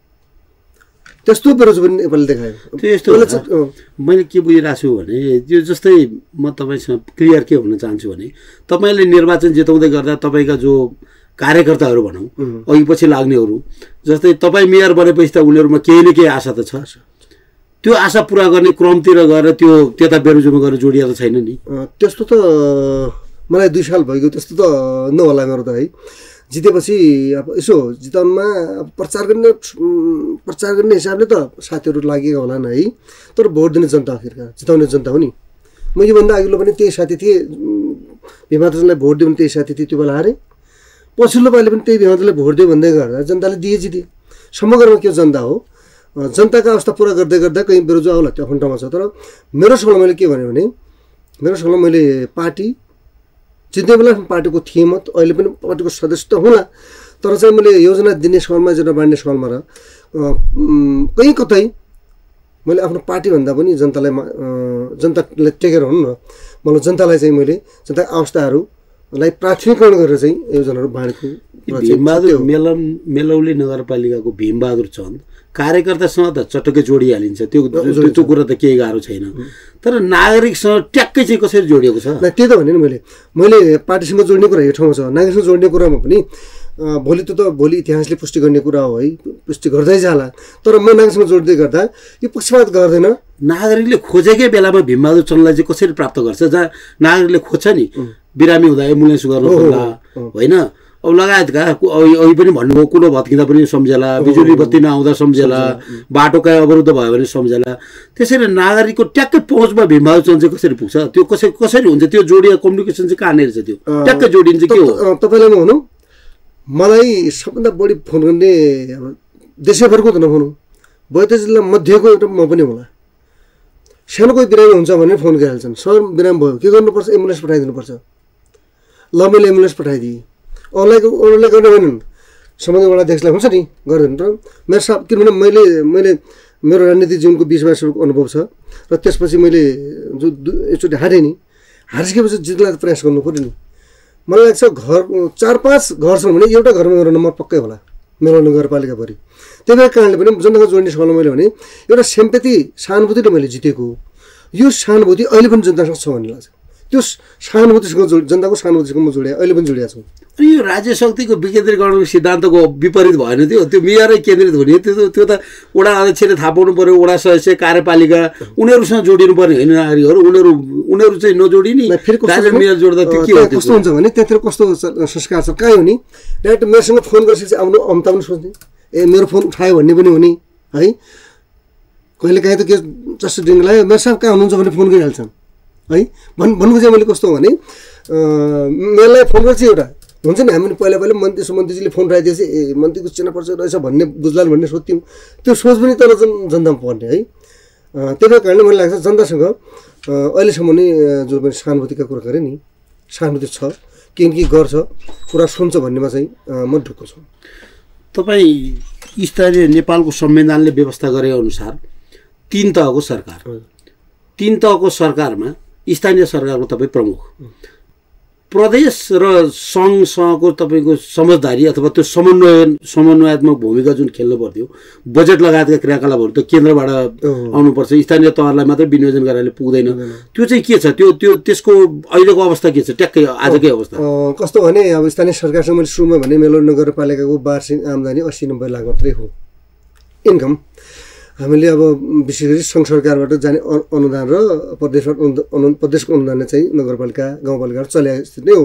त्यस्तो बेरोजगार पनि नेपालले देखायो। त्यो यस्तो मैले के बुझिरहेको छु भने त्यो जस्तै म तपाईँसँग क्लियर के भन्न चाहन्छु भने तपाईँले निर्वाचन जिताउँदै गर्दा तपाईँका जो कार्यकर्ताहरू भनौँ अघि पछि लाग्नेहरू, जस्तै तपाईँ मेयर बनेपछि त उनीहरूमा केही न केही आशा त छ। त्यो आशा पुरा गर्ने क्रमतिर गएर त्यो त्यता बेरोजगारमा गएर जोडिया त छैन नि। त्यस्तो त मलाई दुई साल भइगयो, त्यस्तो त नहोला मेरो त है। जितेपछि अब यसो जिताउनमा अब प्रचार गर्ने प्रचार गर्ने हिसाबले त साथीहरू लागेको होला नि है, तर भोट दिने जनता आखिरकार जिताउने जनता हो नि। म योभन्दा अघिल्लो पनि त्यही साथी थिएँ, भीमादलाई भोट दियो भने त्यही साथी थिएँ, त्यो बेला हारेँ। पछिल्लो पालि पनि त्यही भीमादलाई भोट दियो भन्दै गर्दा जनताले दिए जिते। समग्रमा के जनता हो, जनताको अवस्था पुरा गर्दै गर्दा कहीँ बेरोजगार होला त्यो आफ्नो ठाउँमा छ। तर मेरो सवालमा मैले के भने भने मेरो सवालमा मैले पार्टी जित्ने बेला पार्टीको थिएँ म, अहिले पनि पार्टीको सदस्य त होला, तर चाहिँ मैले योजना दिने सवालमा योजना बाँड्ने सवालमा र कहीँ कतै मैले आफ्नो पार्टीभन्दा पनि जनतालाई जनतालाई टेकेर हुनु न, मलाई जनतालाई चाहिँ मैले जनताको अवस्थाहरूलाई प्राथमिकरण गरेर चाहिँ योजनाहरू बाँडेको। भीमबहादुर मेलम मेलौली नगरपालिकाको भीमबहादुर चन्द कार्यकर्तासँग त चटक्कै जोडिहालिन्छ, त्यो त्यो कुरा त केही गाह्रो छैन। तर नागरिकसँग ट्याक्कै चाहिँ कसरी जोडिएको छ? त्यही त भने नि मैले मैले पार्टीसँग जोड्ने कुरा यो ठाउँमा छ, नागरिकसँग जोड्ने कुरामा पनि भोलि त त भोलि इतिहासले पुष्टि गर्ने कुरा हो है, पुष्टि गर्दै जाला। तर म नागरिकसँग जोड्दै गर्दा यो पक्षपात गर्दैन। नागरिकले खोजेकै बेलामा भीमबहादुर चन्दलाई चाहिँ कसरी प्राप्त गर्छ? जहाँ नागरिकले खोज्छ नि, बिरामी हुँदा एम्बुलेन्स गर्नु खोज्दा होइन, अब लगायतका अघि पनि भन्नुभयो कुलो भत्किँदा पनि सम्झेला, बिजुली बत्ती नआउँदा सम्झेला, बाटो कहीँ अवरुद्ध भयो भने सम्झेला। त्यसरी नागरिकको ट्याक्कै पहुँचमा भीमबहादुर चन्द चाहिँ कसरी पुग्छ? त्यो कसरी कसरी हुन्छ? त्यो जोडिया कम्युनिकेसन चाहिँ कहाँनिर छ? त्यो ट्याक्कै जोडिन्छ के हो? तपाईँलाई म भनौँ, मलाई सबभन्दा बढी फोन गर्ने अब देशैभरको त नभनौँ, बैतडी जिल्ला मध्येको एउटा म पनि होला। सानो कोही बिरामी हुन्छ भने फोन गरिहाल्छन्, सर बिरामी भयो के गर्नुपर्छ? एम्बुलेन्स पठाइदिनुपर्छ। ल मैले एम्बुलेन्स पठाइदिएँ। अरूलाई अरूलाई गर्ने भनेन् सम्बन्धित वडा अध्यक्षलाई हुन्छ नि गर्दैन। र मेरो साब किनभने मैले मैले मेरो राजनीतिक जीवनको बिस वर्षको अनुभव छ र त्यसपछि मैले जो एकचोटि हारेँ नि, हारिसकेपछि जित्नलाई प्रयास गर्नु पऱ्यो नि। मलाई लाग्छ घर चार पाँच घर छन् भने एउटा घरमा मेरो नम्बर पक्कै होला मेरो नगरपालिकाभरि। त्यही भएर कारणले पनि जनताको जोड्ने सवालमा मैले भने एउटा सेम्पेथी सहानुभूतिले मैले जितेको। यो सहानुभूति अहिले पनि जनतासँग छ भन्ने लाग्छ। त्यो सहानुभूतिसँग जोड जनताको सहानुभूतिसँग म जोडिया अहिले पनि जोडिया छु। अनि यो राज्य शक्तिको विकेन्द्रीकरणको सिद्धान्तको विपरीत भएन त्यो? त्यो मेयरै केन्द्रित हुने, त्यो त्यो त वडा अध्यक्षले थाहा पाउनु पऱ्यो, वडा सदस्य कार्यपालिका उनीहरूसँग जोडिनु पर्ने होइन नागरिकहरू, उनीहरू उनीहरू चाहिँ नजोडिने। फेरि मेयर जोड्दा त्यो के हो? कस्तो हुन्छ भने त्यतिर कस्तो संस्कार छ, कहीँ हो नि डाइरेक्ट मेयरसँग फोन गरेपछि चाहिँ आउनु अम्ता पनि सोच्ने, ए मेरो फोन उठायो भन्ने पनि हुने है कहिलेकाहीँ त के जस्तो डिङ लाग्यो मेरो साहब कहाँ हुनुहुन्छ भने फोन गरिहाल्छन् है भन् भन्नु चाहिँ मैले कस्तो भने मेरोलाई फोन गर्छ एउटा हुन्छ नि हामी पहिला पहिला मन्त्री सुमन्त्रीजीले फोन राखिदिएपछि ए मन्त्रीको चिना पर्छ रहेछ भन्ने बुझ्लान् भन्ने सोध्थ्यौँ त्यो सोच पनि तर जन जनतामा पर्ने है त्यही भएर कारणले मलाई लाग्छ जनतासँग अहिलेसम्म नै जो पनि सहानुभूतिका कुरा गरेँ नि सहानुभूति छ के के गर्छ कुरा सुन्छ भन्नेमा चाहिँ म ढुक्क छु। तपाईँ स्थानीय नेपालको संविधानले व्यवस्था गरे अनुसार तीन तहको सरकार तीन तहको सरकारमा स्थानीय सरकारको तपाईँ प्रमुख प्रदेश र सङ्घसँगको तपाईँको समझदारी अथवा त्यो समन्वय समन्वयात्मक भूमिका जुन खेल्नु पर्थ्यो बजेट लगायतका क्रियाकलापहरू त केन्द्रबाट आउनुपर्छ स्थानीय तहलाई मात्रै विनियोजन गराले पुग्दैन त्यो चाहिँ के छ त्यो त्यो त्यसको अहिलेको अवस्था के छ ट्याक्कै आजकै अवस्था कस्तो भने अब स्थानीय सरकारसँग मैले सुरुमा भने मेलौर नगरपालिकाको वार्षिक आम्दानी अस्सी नब्बे लाख मात्रै हो इन्कम हामीले अब विशेष गरी सङ्घ सरकारबाट जाने अनुदान र प्रदेशबाट अनु प्रदेशको अनुदानले चाहिँ नगरपालिका गाउँपालिकाहरू चलाएको स्थिति नै हो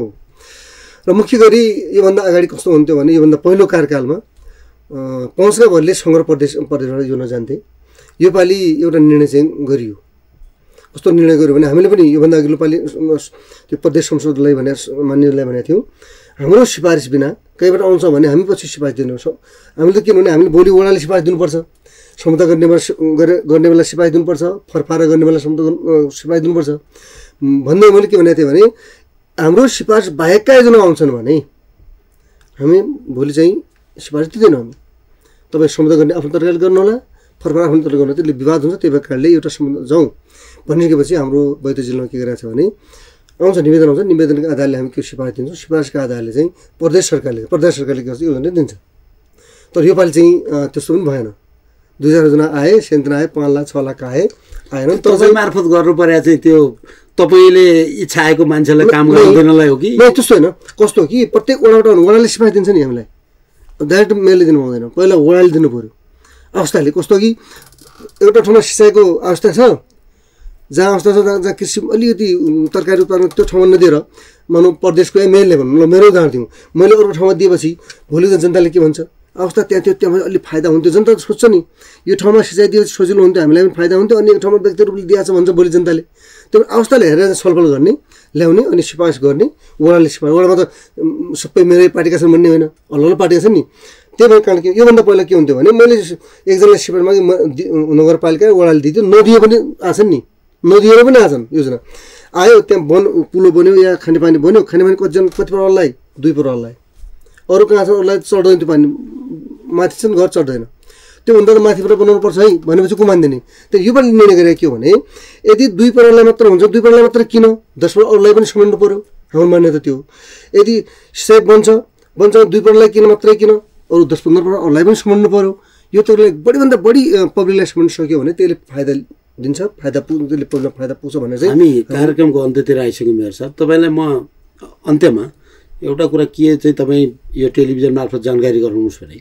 र मुख्य गरी योभन्दा अगाडि कस्तो हुन्थ्यो भने योभन्दा पहिलो कार्यकालमा पहुँचका भरले सङ्घ र प्रदेश प्रदेशबाट योजना जान्थे योपालि एउटा निर्णय चाहिँ गरियो कस्तो निर्णय गर्यो भने हामीले पनि योभन्दा अघिल्लो पालि त्यो प्रदेश संसदलाई भनेर मान्यलाई भनेको थियौँ हाम्रो सिफारिस बिना कहीँबाट आउँछ भने हामी पछि सिफारिस दिनु हामीले त के भने हामीले भोलि वडाले सिफारिस दिनुपर्छ क्षमता गर्ने बेला गर्ने बेला सिफारिस दिनुपर्छ फरफारा गर्ने बेला क्षमता सिफारिस दिनुपर्छ भन्दै मैले के भनेको थिएँ भने हाम्रो सिफारिस बाहेकका योजना आउँछन् भने हामी भोलि चाहिँ सिफारिस दिँदैनौँ हामी तपाईँ क्षमता गर्ने आफ्नो तरिकाले गर्नु होला फरफारा आफ्नो तरिकाले गर्नु त्यसले विवाद हुन्छ त्यही भएर कारणले एउटा सम्बन्ध जाउँ भनिसकेपछि हाम्रो बैत जिल्लामा के गरिरहेको छ भने आउँछ निवेदन आउँछ निवेदनको आधारले हामी के सिफारिस दिन्छौँ सिफारिसको आधारले चाहिँ प्रदेश सरकारले प्रदेश सरकारले के योजना दिन्छ तर योपालि चाहिँ त्यस्तो पनि भएन दुई चारजना आए सेन्तना आए पाँच लाख छ लाख आए आएन तपाईँ मार्फत गर्नु पर्या चाहिँ त्यो तपाईँले इच्छा आएको मान्छेलाई काम गराउँदैनलाई हो कि त्यस्तो होइन कस्तो हो कि प्रत्येक वडाबाट वडाले सिफारिस दिन्छ नि हामीलाई डाइरेक्ट मेलले दिनु पाउँदैन पहिला वडाले दिनु पऱ्यो अवस्थाले कस्तो कि एउटा ठाउँमा सिँचाइको अवस्था छ जहाँ अवस्था छ जहाँ कृषि अलिकति तरकारी उत्पादन त्यो ठाउँमा नदिएर मानव प्रदेशको मेलले भन्नु ल मेरो उदाहरण दिउँ मैले अरू ठाउँमा दिएपछि भोलिको जनताले के भन्छ अवस्था त्यहाँ थियो त्यहाँ अलिक फाइदा हुन्थ्यो जनता सोध्छ नि यो ठाउँमा सिँचाइ दियो सजिलो हुन्थ्यो हामीलाई पनि फाइदा हुन्थ्यो अनि यो ठाउँमा व्यक्ति रूपले दिएको छ भन्छ भोलि जनताले त्यो अवस्थाले हेरेर छलफल गर्ने ल्याउने अनि सिफारिस गर्ने वडाले सिफारिस वडामा त सबै मेरै पार्टीका छन् भन्ने होइन अल्ल अल्ल पार्टीका छन् नि त्यही भएर कारण के योभन्दा पहिला के हुन्थ्यो भने मैले एकजनालाई सिफारिस मागे नगरपालिका वडाले दिन्थ्यो नदिए पनि आछन् नि नदिएर पनि आछन् योजना आयो त्यहाँ बन पुलो बन्यो या खानेपानी बन्यो खानेपानी कतिजना कति परिवारलाई दुई परिवारलाई अरू कहाँ छ अरूलाई चढ्दैन त्यो पानी माथि चाहिँ घर चढ्दैन त्योभन्दा त माथिबाट बनाउनु पर्छ है भनेपछि को मान्दैन त्यो यो पनि निर्णय गरेको के हो भने यदि दुई परिवारलाई मात्र हुन्छ दुई परिवारलाई मात्र किन दस परिवार अरूलाई पनि समाउनु पऱ्यो हाम्रो मान्यता त्यो यदि सिँचाइ बन्छ बन्छ दुई परिवारलाई किन मात्रै किन अरू दस पन्ध्र परिवार अरूलाई पनि समाउनु पऱ्यो यो तपाईँले बढीभन्दा बढी पब्लिकलाई समाउनु सक्यो भने त्यसले फाइदा दिन्छ फाइदा पुग्छ त्यसले फाइदा पुग्छ भनेर चाहिँ हामी कार्यक्रमको अन्त्यतिर आइसक्यौँ मेरो साहब तपाईँलाई म अन्त्यमा एउटा कुरा के चाहिँ तपाईँ यो टेलिभिजन मार्फत जानकारी गराउनुहोस् भने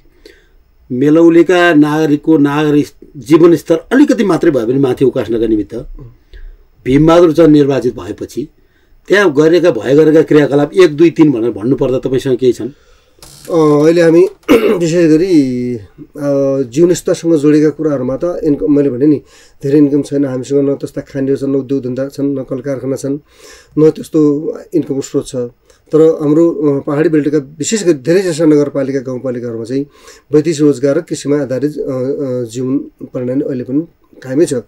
मेलौलीका नागरिकको नागरिक जीवनस्तर अलिकति मात्रै भए पनि माथि उकास्नका निमित्त भीमबहादुर चन्द निर्वाचित भएपछि त्यहाँ गरेका भए गरेका क्रियाकलाप एक दुई तिन भनेर भन्नुपर्दा तपाईँसँग केही छन्? अहिले हामी विशेष गरी जीवनस्तरसँग जोडेका कुराहरूमा त इन्कम मैले भने नि धेरै इन्कम छैन हामीसँग न त्यस्ता खानीय छन् न उद्योग धन्दा छन् न कल कारखाना छन् न त्यस्तो इन्कमको स्रोत छ तर हाम्रो पहाडी बेल्टका विशेष गरी धेरै जस्ता नगरपालिका गाउँपालिकाहरूमा चाहिँ वैदेशिक रोजगार र कृषिमा आधारित जीवन प्रणाली अहिले पनि कायमै छ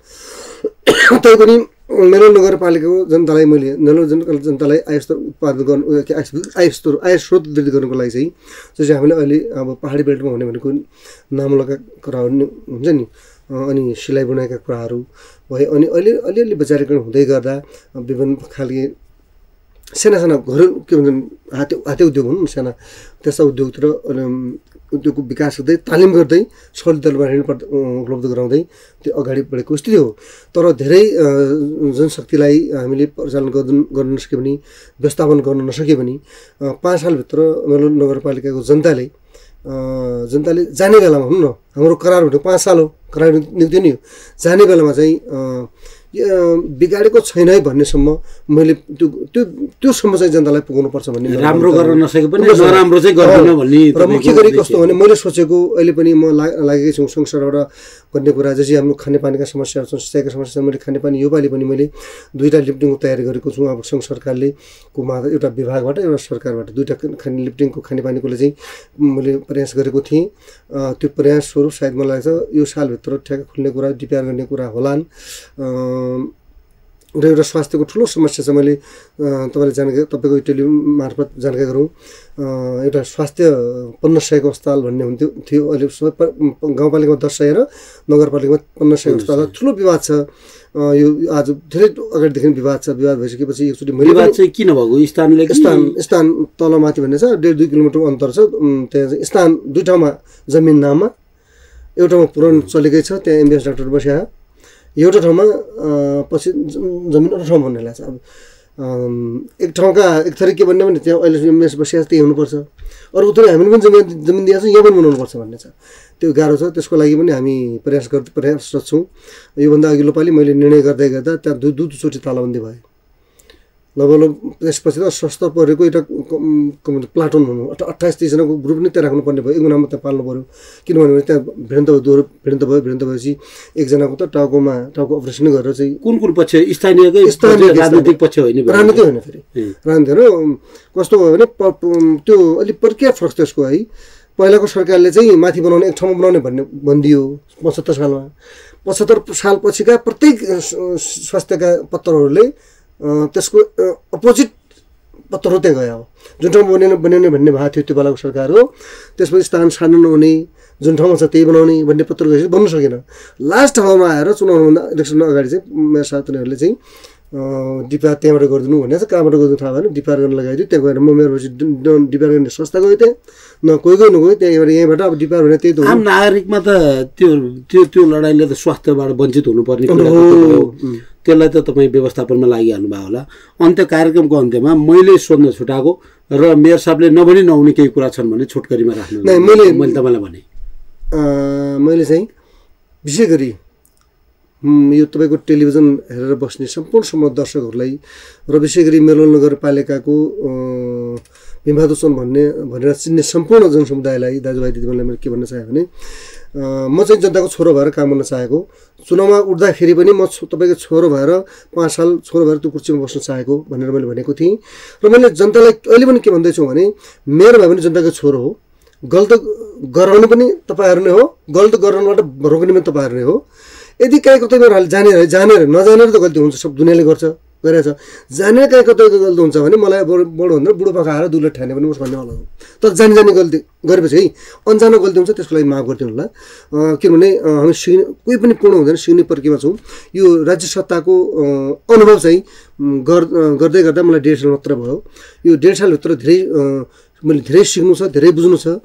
तैपनि मेरो नगरपालिकाको जनतालाई मैले मेरो जनतालाई आयस्तर उत्पादन गर्नु आयस्तर आय स्रोत वृद्धि गर्नुको लागि चाहिँ जो चाहिँ हामीले अहिले अब पहाडी बेल्टमा हुने भनेको नामुलाका कुराहरू हुन्छ नि अनि सिलाइ बुनाइका कुराहरू भए अनि अहिले अलिअलि बजारीकरण हुँदै गर्दा विभिन्न खालके साना साना घर के भन्छन् हाते हाते उद्योग हुन् साना त्यस्ता उद्योगतिर उद्योगको विकास गर्दै तालिम गर्दै सलिदलमा ऋण उपलब्ध गराउँदै त्यो अगाडि बढेको स्थिति हो तर धेरै जनशक्तिलाई हामीले परिचालन गर्न गर्न नसक्यो भने व्यवस्थापन गर्न नसक्यो भने पाँच सालभित्र मेरो नगरपालिकाको जनताले जनताले जाने बेलामा हुनु न हाम्रो करार भनेको पाँच साल हो करार निक्त्यो नि हो जाने बेलामा चाहिँ बिगाडेको छैन है भन्नेसम्म मैले त्यो त्यो त्योसम्म चाहिँ जनतालाई पुगाउनुपर्छ भन्ने राम्रो गर्न नसके पनि नराम्रो चाहिँ गर्दैन भन्ने र मुख्य गरी कस्तो भने मैले सोचेको अहिले पनि म लागेकै छु संसारबाट भन्ने कुरा जस्तै हाम्रो खानेपानीका समस्याहरू छन्, सिँचाइका समस्या छन्। मैले खानेपानी योपालि पनि मैले दुईवटा लिफ्टिङको तयारी गरेको छु। अब सङ्घ सरकारले को मार्फत एउटा विभागबाट एउटा सरकारबाट दुईवटा खाने लिफ्टिङको खानेपानीकोले चाहिँ मैले प्रयास गरेको थिएँ। त्यो प्रयास स्वरूप सायद मलाई लाग्छ यो सालभित्र ठ्याक्क खुल्ने कुरा, डिपिआर गर्ने कुरा होलान्। र एउटा स्वास्थ्यको ठुलो समस्या छ। मैले तपाईँले जानकारी तपाईँको टेलि मार्फत जानकारी गरौँ, एउटा स्वास्थ्य पन्ध्र सयको अस्पताल भन्ने हुन्थ्यो थियो अहिले सबै गाउँपालिकामा दस सय र नगरपालिकामा पन्ध्र सयको अस्पताल। ठुलो विवाद छ यो, आज धेरै अगाडिदेखि विवाद छ। विवाद भइसकेपछि एकचोटि विवाद चाहिँ किन भएको? स्थानले स्थान स्थान तलमाथि भन्ने छ, डेढ दुई किलोमिटर अन्तर छ त्यहाँ चाहिँ। स्थान दुई ठाउँमा जमिन नाममा, एउटामा पुरानो चलेकै छ त्यहाँ एमबिएस डाक्टर बस्या, एउटा ठाउँमा पछि जमिन अर्को ठाउँमा भन्ने लाग्छ। अब एक ठाउँका एक थरी के भन्ने भने त्यहाँ अहिले एमबिएस बसिया त्यही हुनुपर्छ, अरू थरी हामीले पनि जमिन जमिन दिएको छ यहाँ पनि बनाउनुपर्छ भन्ने छ। त्यो गाह्रो छ, त्यसको लागि पनि हामी प्रयास गर्दै प्रयासरत छौँ। योभन्दा अघिल्लो पालि मैले निर्णय गर्दै गर्दा त्यहाँ दुई दुईचोटि तालाबन्दी भयो। लगभग त्यसपछि त सस्ता परेको एउटा प्लाटुन भनौँ अट्ठाइस तिसजनाको ग्रुप नै त्यहाँ राख्नुपर्ने भयो। एकजनामा त्यहाँ पाल्नु पऱ्यो, किनभने त्यहाँ भिडन्त भयो, दोहोरो भिडन्त भयो। भिडन्त भएपछि एकजनाको त टाउकोमा टाउको अपरेसन गरेर चाहिँ कुन कुन पक्ष? स्थानीयकै स्थानीय राजनीतिक पक्ष होइन? राजनीति होइन, फेरि राजनीति होइन। कस्तो भयो भने त्यो अलिक प्रक्रिया फरक त्यसको है। पहिलाको सरकारले चाहिँ माथि बनाउने एक ठाउँमा बनाउने भन्ने भनिदियो पचहत्तर सालमा। पचहत्तर साल पछिका प्रत्येक स्वास्थ्यका पत्रहरूले त्यसको अपोजिट पत्रहरू त्यहाँ गयो। जुन ठाउँमा बनाउने बनाउने भन्ने भएको थियो त्यो बेलाको सरकार हो, त्यसपछि स्थान सानो नहुने, जुन ठाउँमा छ त्यही बनाउने भन्ने पत्र गएपछि बन्नु सकेन। लास्ट ठाउँमा आएर चुनावभन्दा इलेक्सन अगाडि चाहिँ मेरो साथीहरूले चाहिँ डिपिआर त्यहाँबाट गरिदिनु भनेर चाहिँ कहाँबाट गरिदिनु थाहा भएन, डिपिआर गर्न लगाइदियो। त्यहाँ गएर म मेरो पछि डिपिआर गर्ने संस्था गयो, त्यहाँ न कोही कोही नगयो त्यहाँबाट यहीँबाट अब डिपिआर भने त्यही त हो। आम नागरिकमा त त्यो त्यो त्यो लडाइँले त स्वास्थ्यबाट वञ्चित हुनुपर्ने कुरा हो। त्यसलाई त तपाईँ व्यवस्थापनमा लागिहाल्नु भयो होला। अन्त्य कार्यक्रमको अन्त्यमा मैले सोध्न छुटाएको र मेयर साहबले नभनी नहुने केही कुरा छन् भने छोटकरीमा राख्नु। मैले मैले तपाईँलाई भने मैले चाहिँ विशेष गरी यो तपाईँको टेलिभिजन हेरेर बस्ने सम्पूर्ण समूह दर्शकहरूलाई र विशेष गरी मेलोल नगरपालिकाको भीमबहादुर चन्द भन्ने भनेर चिन्ने सम्पूर्ण जनसमुदायलाई, दाजुभाइ दिदीबहिनीलाई मैले के भन्न चाहेँ भने म चाहिँ जनताको छोरो भएर काम गर्न चाहेको। चुनावमा उठ्दाखेरि पनि म तपाईँको छोरो भएर पाँच साल छोरो भएर त्यो कुर्सीमा बस्न चाहेको भनेर मैले भनेको थिएँ। र मैले जनतालाई अहिले पनि के भन्दैछु भने मेरो भए पनि जनताको छोरो हो, गलत गराउने पनि तपाईँहरू नै हो, गलत गराउनबाट रोक्ने पनि तपाईँहरू नै हो। यदि कहीँ कतै जानेर जानेर नजानेर त गल्ती हुन्छ, सब दुनियाँले गर्छ गरेछ। जानेर कहीँ कतै गल्ती हुन्छ भने मलाई बडो भन्दा बुढो पाखा आएर दुलो ठाने पनि म भन्ने वाला हो। तर जानी जानी गल्ती गरेपछि है अन्जानो गल्ती हुन्छ, त्यसको लागि माफ गरिदिनु होला। किनभने हामी सिक्ने कोही पनि पूर्ण हुँदैन, सिक्ने प्रक्रियामा छौँ। यो राज्य सत्ताको अनुभव चाहिँ गर्दै गर्दा मलाई डेढ साल मात्र भयो। यो डेढ सालभित्र धेरै मैले धेरै सिक्नु छ, धेरै बुझ्नु छ।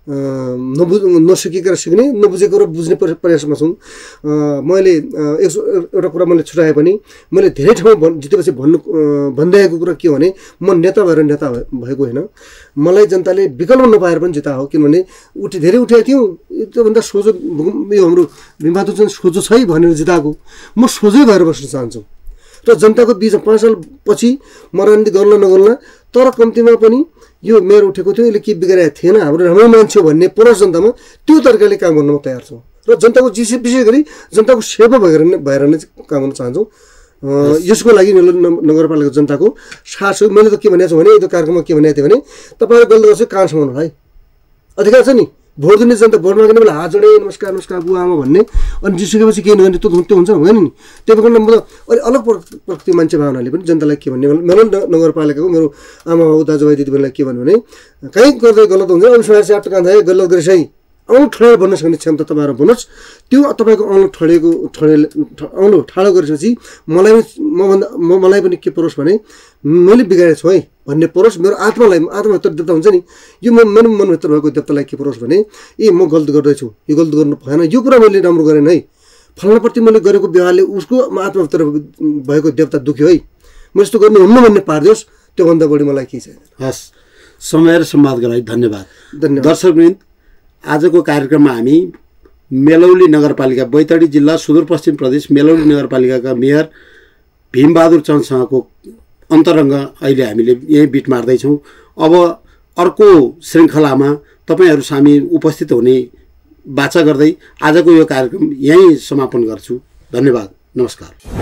नबुझ नसिकेर सिक्ने, नबुझेको र बुझ्ने प्रयासमा छौँ। मैले एक एउटा कुरा मैले छुट्याएँ पनि मैले धेरै ठाउँमा भन् जितेपछि भन्नु भनिदिएको कुरा के हो भने म नेता भएर नेता भएको होइन, मलाई जनताले विकल्प नपाएर पनि जिता हो। किनभने उठे धेरै उठेको थियौँ, त्योभन्दा सोझो यो हाम्रो भीमबहादुर चाहिँ सोझो छ है भनेर जिताएको। म सोझै भएर बस्न चाहन्छु र जनताको बिचमा पाँच साल पछि म राजनीति गर्ला नगर्ला, तर कम्तीमा पनि यो मेयर उठेको थियो, यसले के बिगारेको थिएन, हाम्रो राम्रो मान्छे भन्ने पुरा जनतामा त्यो तरिकाले काम गर्न म तयार छु। र जनताको विशेष विशेष गरी जनताको सेवा भएर नै भएर नै काम गर्न चाहन्छौँ। यसको लागि मेरो नगरपालिका जनताको साथ हो। मैले त के भनेको छु भने यो कार्यक्रममा के भनेको थिएँ भने तपाईँहरू गल्ती गर्छु कहाँसम्म है अधिकार छ नि, भोट दिने जनता भोट माग्ने बेला हात जोडे नमस्कार नमस्कार बुवा आमा भन्ने, अनि जिसकेपछि केही नगर्ने त्यो त्यो हुन्छ हुँदैन नि। त्यो कारण म त अलिक अलग प्रकृति मान्छे भावनाले पनि जनतालाई के भन्ने मेरो नगरपालिकाको मेरो आमा बाबु दाजुभाइ दिदीबहिनीलाई के भन्नु भने कहीँ गर्दै गलत हुन्छ अब समाज चाट कान्छ गलत गरेछ है औँलो ठडेर भन्न सक्ने क्षमता तपाईँहरू भन्नुहोस्। त्यो तपाईँको औँलो ठडेको ठडे औँलो ठाडो गरेपछि मलाई मभन्दा म मलाई पनि के परोस् भने मैले बिगारेको छु है भन्ने परोस्। मेरो आत्मालाई आत्मभित्र देवता हुन्छ नि, यो म मेरो मनभित्र भएको देवतालाई के परोस् भने ए म गल्ती गर्दैछु, यो गल्ती गर्नु भएन, यो कुरा मैले राम्रो गरेन है, फलानाप्रति मैले गरेको व्यवहारले उसको आत्मभित्र भएको देवता दुख्यो है, म यस्तो गर्नुहुन्न भन्ने पारिदियोस्। त्योभन्दा बढी मलाई केही छैन। हस्, समय र संवादको लागि धन्यवाद। धन्यवाद दर्शकवृन्द, आजको कार्यक्रममा हामी मेलौली नगरपालिका बैतडी जिल्ला सुदूरपश्चिम प्रदेश मेलौली नगरपालिकाका मेयर भीमबहादुर चन्दसँगको अन्तरङ्ग अहिले हामीले यही बिट मार्दैछौँ। अब अर्को श्रृङ्खलामा तपाईँहरू सामी उपस्थित हुने बाचा गर्दै आजको यो कार्यक्रम यहीँ समापन गर्छु। धन्यवाद, नमस्कार।